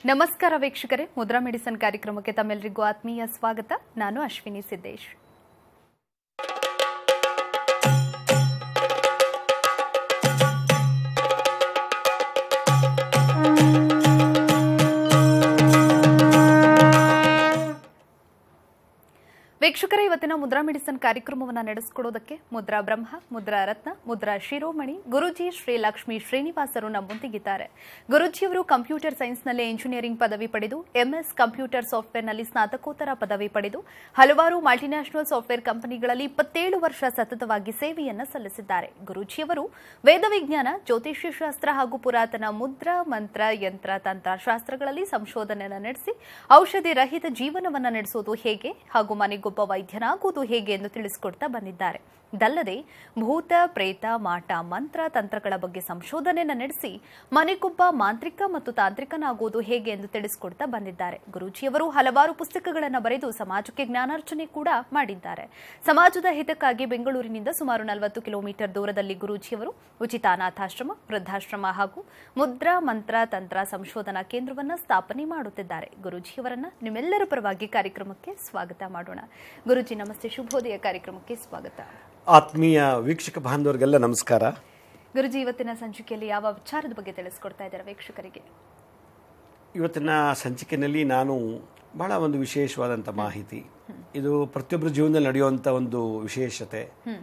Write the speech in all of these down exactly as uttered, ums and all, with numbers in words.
ನಮಸ್ಕಾರ ವೀಕ್ಷಕರೇ, ಮುದ್ರಾ ಮೆಡಿಸಿನ್ ಕಾರ್ಯಕ್ರಮಕ್ಕೆ ತಮ್ಮೆಲ್ಲರಿಗೂ ಆತ್ಮೀಯ ಸ್ವಾಗತ. ನಾನು ಅಶ್ವಿನಿ ಸಿದ್ದೇಶ್. ವೀಕ್ಷಕರೇ, ಇವತ್ತಿನ ಮುದ್ರಾ ಮೆಡಿಸಿನ್ ಕಾರ್ಯಕ್ರಮವನ್ನು ನಡೆಸಿಕೊಡೋದಕ್ಕೆ ಮುದ್ರಾ ಬ್ರಹ್ಮ, ಮುದ್ರಾ ರತ್ನ, ಮುದ್ರಾ ಶಿರೋಮಣಿ ಗುರುಜಿ ಶ್ರೀ ಲಕ್ಷ್ಮೀ ಶ್ರೀನಿವಾಸರು ನಮ್ಮೊಂದಿಗಿದ್ದಾರೆ. ಗುರುಜಿಯವರು ಕಂಪ್ಯೂಟರ್ ಸೈನ್ಸ್ನಲ್ಲಿ ಇಂಜಿನಿಯರಿಂಗ್ ಪದವಿ ಪಡೆದು ಎಂಎಸ್ ಕಂಪ್ಯೂಟರ್ ಸಾಫ್ಟ್ವೇರ್ನಲ್ಲಿ ಸ್ನಾತಕೋತ್ತರ ಪದವಿ ಪಡೆದು ಹಲವಾರು ಮಲ್ಟಿನ್ಯಾಷನಲ್ ಸಾಫ್ಟ್ವೇರ್ ಕಂಪನಿಗಳಲ್ಲಿ ಇಪ್ಪತ್ತೇಳು ವರ್ಷ ಸತತವಾಗಿ ಸೇವೆಯನ್ನು ಸಲ್ಲಿಸಿದ್ದಾರೆ. ಗುರುಜಿಯವರು ವೇದ ವಿಜ್ಞಾನ, ಜ್ಯೋತಿಷ್ಯ ಶಾಸ್ತ್ರ ಹಾಗೂ ಪುರಾತನ ಮುದ್ರಾ ಮಂತ್ರ ಯಂತ್ರ ತಂತ್ರ ಶಾಸ್ತ್ರಗಳಲ್ಲಿ ಸಂಶೋಧನೆಯನ್ನು ನಡೆಸಿ ಔಷಧಿ ರಹಿತ ಜೀವನವನ್ನು ನಡೆಸುವುದು ಹೇಗೆ ಹಾಗೂ ಮನೆಗೊಬ್ಬ ವೈದ್ಯನಾಗುವುದು ಹೇಗೆ ಎಂದು ತಿಳಿಸಿಕೊಡ್ತಾ ಬಂದಿದ್ದಾರೆ. ಇದಲ್ಲದೆ ಭೂತ, ಪ್ರೇತ, ಮಾಟ, ಮಂತ್ರ, ತಂತ್ರಗಳ ಬಗ್ಗೆ ಸಂಶೋಧನೆಯನ್ನು ನಡೆಸಿ ಮನೆಗೊಬ್ಬ ಮಾಂತ್ರಿಕ ಮತ್ತು ತಾಂತ್ರಿಕನಾಗುವುದು ಹೇಗೆ ಎಂದು ತಿಳಿಸಿಕೊಡ್ತಾ ಬಂದಿದ್ದಾರೆ. ಗುರೂಜಿಯವರು ಹಲವಾರು ಪುಸ್ತಕಗಳನ್ನು ಬರೆದು ಸಮಾಜಕ್ಕೆ ಜ್ಞಾನಾರ್ಜನೆ ಕೂಡ ಮಾಡಿದ್ದಾರೆ. ಸಮಾಜದ ಹಿತಕ್ಕಾಗಿ ಬೆಂಗಳೂರಿನಿಂದ ಸುಮಾರು ನಲವತ್ತು ಕಿಲೋಮೀಟರ್ ದೂರದಲ್ಲಿ ಗುರೂಜಿಯವರು ಉಚಿತ ಅನಾಥಾಶ್ರಮ, ವೃದ್ಧಾಶ್ರಮ ಹಾಗೂ ಮುದ್ರಾ ಮಂತ್ರ ತಂತ್ರ ಸಂಶೋಧನಾ ಕೇಂದ್ರವನ್ನು ಸ್ಥಾಪನೆ ಮಾಡುತ್ತಿದ್ದಾರೆ. ಗುರೂಜಿಯವರನ್ನ ನಿಮ್ಮೆಲ್ಲರ ಪರವಾಗಿ ಕಾರ್ಯಕ್ರಮಕ್ಕೆ ಸ್ವಾಗತ ಮಾಡೋಣ. ಗುರುಜಿ ನಮಸ್ತೆ, ಶುಭೋದಯ ಕಾರ್ಯಕ್ರಮಕ್ಕೆ ಸ್ವಾಗತ. ಆತ್ಮೀಯ ವೀಕ್ಷಕ ಬಾಂಧವರಿಗೆಲ್ಲ ನಮಸ್ಕಾರ. ಗುರುಜಿ, ಇವತ್ತಿನ ಸಂಚಿಕೆಯಲ್ಲಿ ಯಾವ ವಿಚಾರದ ಬಗ್ಗೆ ತಿಳಿಸ್ಕೊಡ್ತಾ ಇದ್ದಾರೆ ವೀಕ್ಷಕರಿಗೆ? ಇವತ್ತಿನ ಸಂಚಿಕೆಯಲ್ಲಿ ನಾನು ಬಹಳ ಒಂದು ವಿಶೇಷವಾದಂಥ ಮಾಹಿತಿ, ಇದು ಪ್ರತಿಯೊಬ್ಬರ ಜೀವನದಲ್ಲಿ ನಡೆಯುವಂಥ ಒಂದು ವಿಶೇಷತೆ.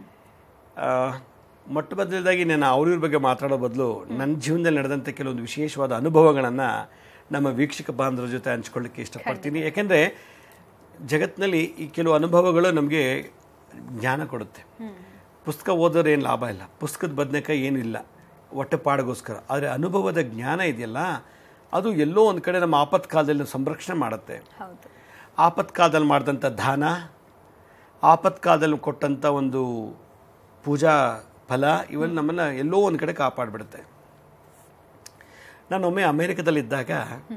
ಮೊಟ್ಟ ಮೊದಲದಾಗಿ ನಾನು ಅವ್ರ ಬಗ್ಗೆ ಮಾತಾಡೋ ಬದಲು ನನ್ನ ಜೀವನದಲ್ಲಿ ನಡೆದಂಥ ಕೆಲವೊಂದು ವಿಶೇಷವಾದ ಅನುಭವಗಳನ್ನು ನಮ್ಮ ವೀಕ್ಷಕ ಬಾಂಧವರ ಜೊತೆ ಹಂಚ್ಕೊಳ್ಳಿಕ್ಕೆ ಇಷ್ಟಪಡ್ತೀನಿ. ಯಾಕೆಂದರೆ ಜಗತ್ತಿನಲ್ಲಿ ಈ ಕೆಲವು ಅನುಭವಗಳು ನಮಗೆ ಜ್ಞಾನ ಕೊಡುತ್ತೆ. ಪುಸ್ತಕ ಓದೋರು ಏನು ಲಾಭ ಇಲ್ಲ, ಪುಸ್ತಕದ ಬದನೆಕಾಯಿ ಏನಿಲ್ಲ ಹೊಟ್ಟೆಪಾಡಿಗೋಸ್ಕರ. ಆದರೆ ಅನುಭವದ ಜ್ಞಾನ ಇದೆಯಲ್ಲ, ಅದು ಎಲ್ಲೋ ಒಂದು ಕಡೆ ನಮ್ಮ ಆಪತ್ಕಾಲದಲ್ಲಿ ಸಂರಕ್ಷಣೆ ಮಾಡುತ್ತೆ. ಆಪತ್ಕಾಲದಲ್ಲಿ ಮಾಡಿದಂಥ ದಾನ, ಆಪತ್ಕಾಲದಲ್ಲಿ ಕೊಟ್ಟಂಥ ಒಂದು ಪೂಜಾ ಫಲ, ಇವೆಲ್ಲ ನಮ್ಮನ್ನು ಎಲ್ಲೋ ಒಂದು ಕಡೆ ಕಾಪಾಡಿಬಿಡುತ್ತೆ. ನಾನು ಒಮ್ಮೆ ಅಮೇರಿಕದಲ್ಲಿದ್ದಾಗ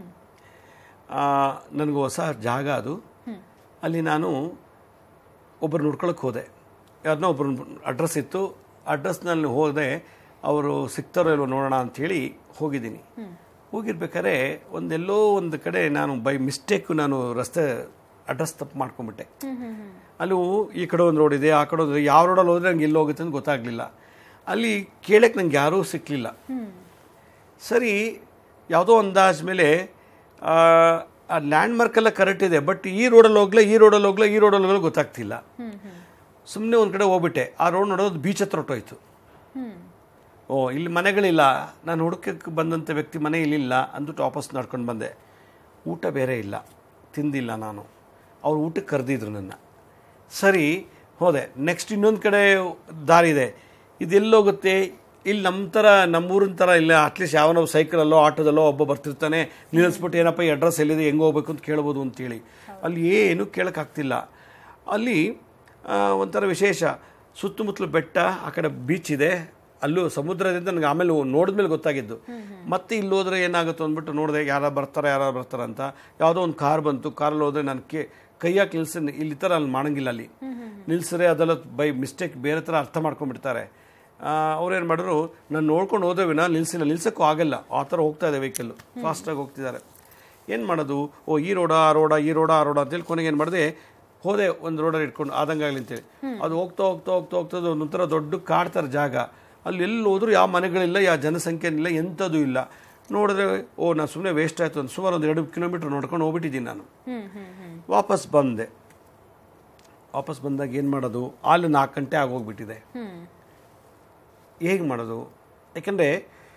ನನಗೆ ಹೊಸ ಜಾಗ ಅದು. ಅಲ್ಲಿ ನಾನು ಒಬ್ಬರು ನೋಡ್ಕೊಳಕ್ಕೆ ಹೋದೆ. ಯಾರನ್ನೋ ಒಬ್ಬರು ಅಡ್ರೆಸ್ ಇತ್ತು. ಅಡ್ರೆಸ್ನಲ್ಲಿ ಹೋದೆ, ಅವರು ಸಿಗ್ತಾರೋ ಇಲ್ವೋ ನೋಡೋಣ ಅಂಥೇಳಿ ಹೋಗಿದ್ದೀನಿ. ಹೋಗಿರ್ಬೇಕಾದ್ರೆ ಒಂದೆಲ್ಲೋ ಒಂದು ಕಡೆ ನಾನು ಬೈ ಮಿಸ್ಟೇಕು ನಾನು ರಸ್ತೆ ಅಡ್ರೆಸ್ ತಪ್ಪು ಮಾಡ್ಕೊಂಬಿಟ್ಟೆ. ಅಲ್ಲೂ ಈ ಕಡೆ ಒಂದು ರೋಡ್ ಇದೆ, ಆ ಕಡೆ ಒಂದು, ಯಾವ ರೋಡಲ್ಲಿ ಹೋದರೆ ನಂಗೆ ಎಲ್ಲಿ ಹೋಗುತ್ತೆ ಅಂತ ಗೊತ್ತಾಗಲಿಲ್ಲ. ಅಲ್ಲಿ ಕೇಳಕ್ಕೆ ನಂಗೆ ಯಾರೂ ಸಿಕ್ಕಲಿಲ್ಲ. ಸರಿ, ಯಾವುದೋ ಅಂದಾಜ್ ಮೇಲೆ ಆ ಲ್ಯಾಂಡ್ ಮಾರ್ಕೆಲ್ಲ ಕರೆಕ್ಟ್ ಇದೆ, ಬಟ್ ಈ ರೋಡಲ್ಲಿ ಹೋಗ್ಲಾ ಈ ರೋಡಲ್ಲಿ ಹೋಗ್ಲಾ ಈ ರೋಡಲ್ಲಿ ಹೋಗ್ಲಾ ಗೊತ್ತಾಗ್ತಿಲ್ಲ. ಸುಮ್ಮನೆ ಒಂದು ಕಡೆ ಹೋಗ್ಬಿಟ್ಟೆ. ಆ ರೋಡ್ ನೋಡೋದು ಬೀಚ್ ಹತ್ರ ಹೊಟ್ಟೋಯ್ತು. ಓ, ಇಲ್ಲಿ ಮನೆಗಳಿಲ್ಲ, ನಾನು ಹುಡುಕಕ್ಕೆ ಬಂದಂಥ ವ್ಯಕ್ತಿ ಮನೆ ಇಲ್ಲಿಲ್ಲ ಅಂದ್ಬಿಟ್ಟು ವಾಪಸ್ ನಡ್ಕೊಂಡು ಬಂದೆ. ಊಟ ಬೇರೆ ಇಲ್ಲ, ತಿಂದಿಲ್ಲ ನಾನು. ಅವ್ರು ಊಟಕ್ಕೆ ಕರೆದಿದ್ರು ನನ್ನ. ಸರಿ ಹೋದೆ. ನೆಕ್ಸ್ಟ್ ಇನ್ನೊಂದು ಕಡೆ ದಾರಿ ಇದೆ, ಇದೆಲ್ಲೋಗುತ್ತೆ, ಇಲ್ಲಿ ನಮ್ಮ ಥರ ನಮ್ಮೂರಿನ ಥರ ಇಲ್ಲ. ಅಟ್ಲೀಸ್ಟ್ ಯಾವನೋ ಸೈಕಲಲ್ಲೋ ಆಟೋದಲ್ಲೋ ಒಬ್ಬ ಬರ್ತಿರ್ತಾನೆ, ನಿಲ್ಲಿಸ್ಬಿಟ್ಟು ಏನಪ್ಪ ಈ ಅಡ್ರೆಸ್ ಎಲ್ಲಿದೆ, ಹೆಂಗೆ ಹೋಗ್ಬೇಕು ಅಂತ ಕೇಳ್ಬೋದು ಅಂತೇಳಿ. ಅಲ್ಲಿ ಏನು ಕೇಳೋಕ್ಕಾಗ್ತಿಲ್ಲ. ಅಲ್ಲಿ ಒಂಥರ ವಿಶೇಷ, ಸುತ್ತಮುತ್ತಲು ಬೆಟ್ಟ, ಆ ಕಡೆ ಬೀಚ್ ಇದೆ, ಅಲ್ಲೂ ಸಮುದ್ರದಿಂದ ನನಗೆ ಆಮೇಲೆ ನೋಡಿದ್ಮೇಲೆ ಗೊತ್ತಾಗಿದ್ದು. ಮತ್ತೆ ಇಲ್ಲಿ ಹೋದ್ರೆ ಏನಾಗುತ್ತೆ ಅಂದ್ಬಿಟ್ಟು ನೋಡಿದೆ, ಯಾರು ಬರ್ತಾರೆ ಯಾರು ಬರ್ತಾರೆ ಅಂತ. ಯಾವುದೋ ಒಂದು ಕಾರ್ ಬಂತು. ಕಾರಲ್ಲಿ ಹೋದರೆ ನಾನು ಕೆ ಕೈಯಾಗಿ ನಿಲ್ಸಿ, ಇಲ್ಲಿ ಥರ ಅಲ್ಲಿ ಮಾಡಂಗಿಲ್ಲ. ಅಲ್ಲಿ ನಿಲ್ಸಿದ್ರೆ ಅದೆಲ್ಲ ಬೈ ಮಿಸ್ಟೇಕ್ ಬೇರೆ ಥರ ಅರ್ಥ ಮಾಡ್ಕೊಂಡ್ಬಿಡ್ತಾರೆ. ಅವ್ರೇನು ಮಾಡಿದ್ರು, ನಾನು ನೋಡ್ಕೊಂಡು ಹೋದೇವಿನ ನಿಲ್ಸಿಲ್ಲ, ನಿಲ್ಸೋಕ್ಕೂ ಆಗಲ್ಲ, ಆ ಥರ ಹೋಗ್ತಾ ಇದೆ ವೆಹಿಕಲ್ಲು, ಫಾಸ್ಟಾಗಿ ಹೋಗ್ತಿದ್ದಾರೆ. ಏನು ಮಾಡೋದು? ಓ, ಈ ರೋಡ ಆ ರೋಡ ಈ ರೋಡ ಆ ರೋಡ ಅಂತೇಳಿ ಕೊನೆಗೆ ಏನು ಮಾಡಿದೆ, ಹೋದೆ ಒಂದು ರೋಡಲ್ಲಿ ಇಟ್ಕೊಂಡು ಆದಂಗಾಗಲಿ ಅಂತೇಳಿ. ಅದು ಹೋಗ್ತಾ ಹೋಗ್ತಾ ಹೋಗ್ತಾ ಹೋಗ್ತದೆ ಒಂದೊಂಥರ ದೊಡ್ಡ ಕಾಡ್ತಾರೆ ಜಾಗ. ಅಲ್ಲಿ ಎಲ್ಲಿ ಹೋದ್ರು ಯಾವ ಮನೆಗಳಿಲ್ಲ, ಯಾವ ಜನಸಂಖ್ಯೆನಿಲ್ಲ, ಎಂಥದ್ದು ಇಲ್ಲ. ನೋಡಿದ್ರೆ ಓ, ನಾನು ಸುಮ್ಮನೆ ವೇಸ್ಟ್ ಆಯಿತು ಅಂತ ಸುಮಾರು ಒಂದು ಎರಡು ಕಿಲೋಮೀಟ್ರ್ ನೋಡ್ಕೊಂಡು ಹೋಗ್ಬಿಟ್ಟಿದ್ದೀನಿ ನಾನು. ವಾಪಸ್ ಬಂದೆ. ವಾಪಸ್ ಬಂದಾಗ ಏನು ಮಾಡೋದು, ಅಲ್ಲಿ ನಾಲ್ಕು ಗಂಟೆ ಆಗೋಗ್ಬಿಟ್ಟಿದೆ. ಹೇಗೆ ಮಾಡೋದು? ಯಾಕೆಂದರೆ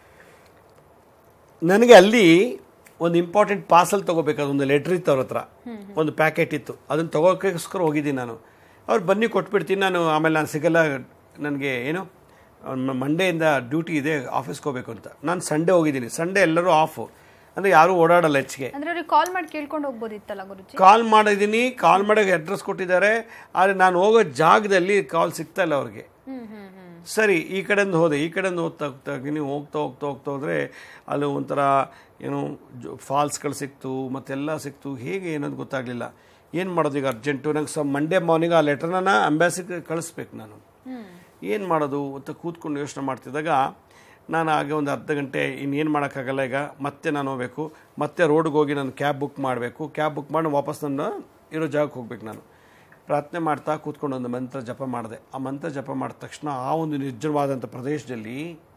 ನನಗೆ ಅಲ್ಲಿ ಒಂದು ಇಂಪಾರ್ಟೆಂಟ್ ಪಾರ್ಸಲ್ ತೊಗೋಬೇಕಾದ್ರೆ ಒಂದು ಲೆಟ್ರ್ ಇತ್ತು ಅವ್ರ ಹತ್ರ, ಒಂದು ಪ್ಯಾಕೆಟ್ ಇತ್ತು. ಅದನ್ನು ತೊಗೋಕ್ಕೋಸ್ಕರ ಹೋಗಿದ್ದೀನಿ ನಾನು. ಅವ್ರು ಬನ್ನಿ ಕೊಟ್ಬಿಡ್ತೀನಿ ನಾನು, ಆಮೇಲೆ ನಾನು ಸಿಗಲ್ಲ, ನನಗೆ ಏನು ಮಂಡೆಯಿಂದ ಡ್ಯೂಟಿ ಇದೆ, ಆಫೀಸ್ಗೆ ಹೋಗಬೇಕು ಅಂತ. ನಾನು ಸಂಡೇ ಹೋಗಿದ್ದೀನಿ. ಸಂಡೇ ಎಲ್ಲರೂ ಆಫು, ಅಂದರೆ ಯಾರೂ ಓಡಾಡಲ್ಲ ಹೆಚ್ಚಿಗೆ. ಕಾಲ್ ಮಾಡಿ ಕೇಳ್ಕೊಂಡು ಹೋಗ್ಬೋದಿತ್ತಲ್ಲ ಗುರುಜಿ? ಕಾಲ್ ಮಾಡಿದ್ದೀನಿ, ಕಾಲ್ ಮಾಡೋಕೆ ಅಡ್ರೆಸ್ ಕೊಟ್ಟಿದ್ದಾರೆ, ಆದರೆ ನಾನು ಹೋಗೋ ಜಾಗದಲ್ಲಿ ಕಾಲ್ ಸಿಗ್ತಾ ಇಲ್ಲ ಅವ್ರಿಗೆ. ಸರಿ, ಈ ಕಡೆಯಿಂದ ಹೋದೆ, ಈ ಕಡೆಯಿಂದ ಹೋಗ್ತಾ ಹೋಗ್ತಾ ನೀವು ಹೋಗ್ತಾ ಹೋಗ್ತಾ ಹೋಗ್ತಾ ಹೋದರೆ ಅಲ್ಲಿ ಒಂಥರ ಏನು ಫಾಲ್ಸ್ಗಳು ಸಿಕ್ತು, ಮತ್ತೆಲ್ಲ ಸಿಕ್ತು. ಹೇಗೆ ಏನೋದು ಗೊತ್ತಾಗಲಿಲ್ಲ. ಏನು ಮಾಡೋದು ಈಗ? ಅರ್ಜೆಂಟು ನಂಗೆ ಸ ಮಂಡೇ ಮಾರ್ನಿಂಗ್ ಆ ಲೆಟ್ರನ್ನ ಅಂಬಾಸಿಗೆ ಕಳಿಸ್ಬೇಕು ನಾನು. ಏನು ಮಾಡೋದು ಅಂತ ಕೂತ್ಕೊಂಡು ಯೋಚನೆ ಮಾಡ್ತಿದ್ದಾಗ ನಾನು ಹಾಗೆ ಒಂದು ಅರ್ಧ ಗಂಟೆ ಇನ್ನೇನು ಮಾಡೋಕ್ಕಾಗಲ್ಲ, ಈಗ ಮತ್ತೆ ನಾನು ಹೋಗಬೇಕು, ಮತ್ತೆ ರೋಡ್ಗೆ ಹೋಗಿ ನಾನು ಕ್ಯಾಬ್ ಬುಕ್ ಮಾಡಬೇಕು, ಕ್ಯಾಬ್ ಬುಕ್ ಮಾಡಿ ವಾಪಸ್ ನನ್ನ ಇರೋ ಜಾಗಕ್ಕೆ ಹೋಗ್ಬೇಕು. ನಾನು ಪ್ರಾರ್ಥನೆ ಮಾಡ್ತಾ ಕೂತ್ಕೊಂಡು ಒಂದು ಮಂತ್ರ ಜಪ ಮಾಡಿದೆ. ಆ ಮಂತ್ರ ಜಪ ಮಾಡಿದ ತಕ್ಷಣ ಆ ಒಂದು ನಿರ್ಜನವಾದಂಥ ಪ್ರದೇಶದಲ್ಲಿ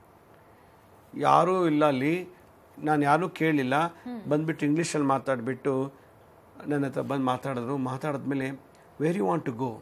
ಯಾರೂ ಇಲ್ಲ, ಅಲ್ಲಿ ನಾನು ಯಾರೂ ಕೇಳಲಿಲ್ಲ. ಬಂದುಬಿಟ್ಟು ಇಂಗ್ಲೀಷಲ್ಲಿ ಮಾತಾಡಿಬಿಟ್ಟು ನನ್ನ ಹತ್ರ ಬಂದು ಮಾತಾಡಿದ್ರು. ಮಾತಾಡಿದ್ಮೇಲೆ where you want to go,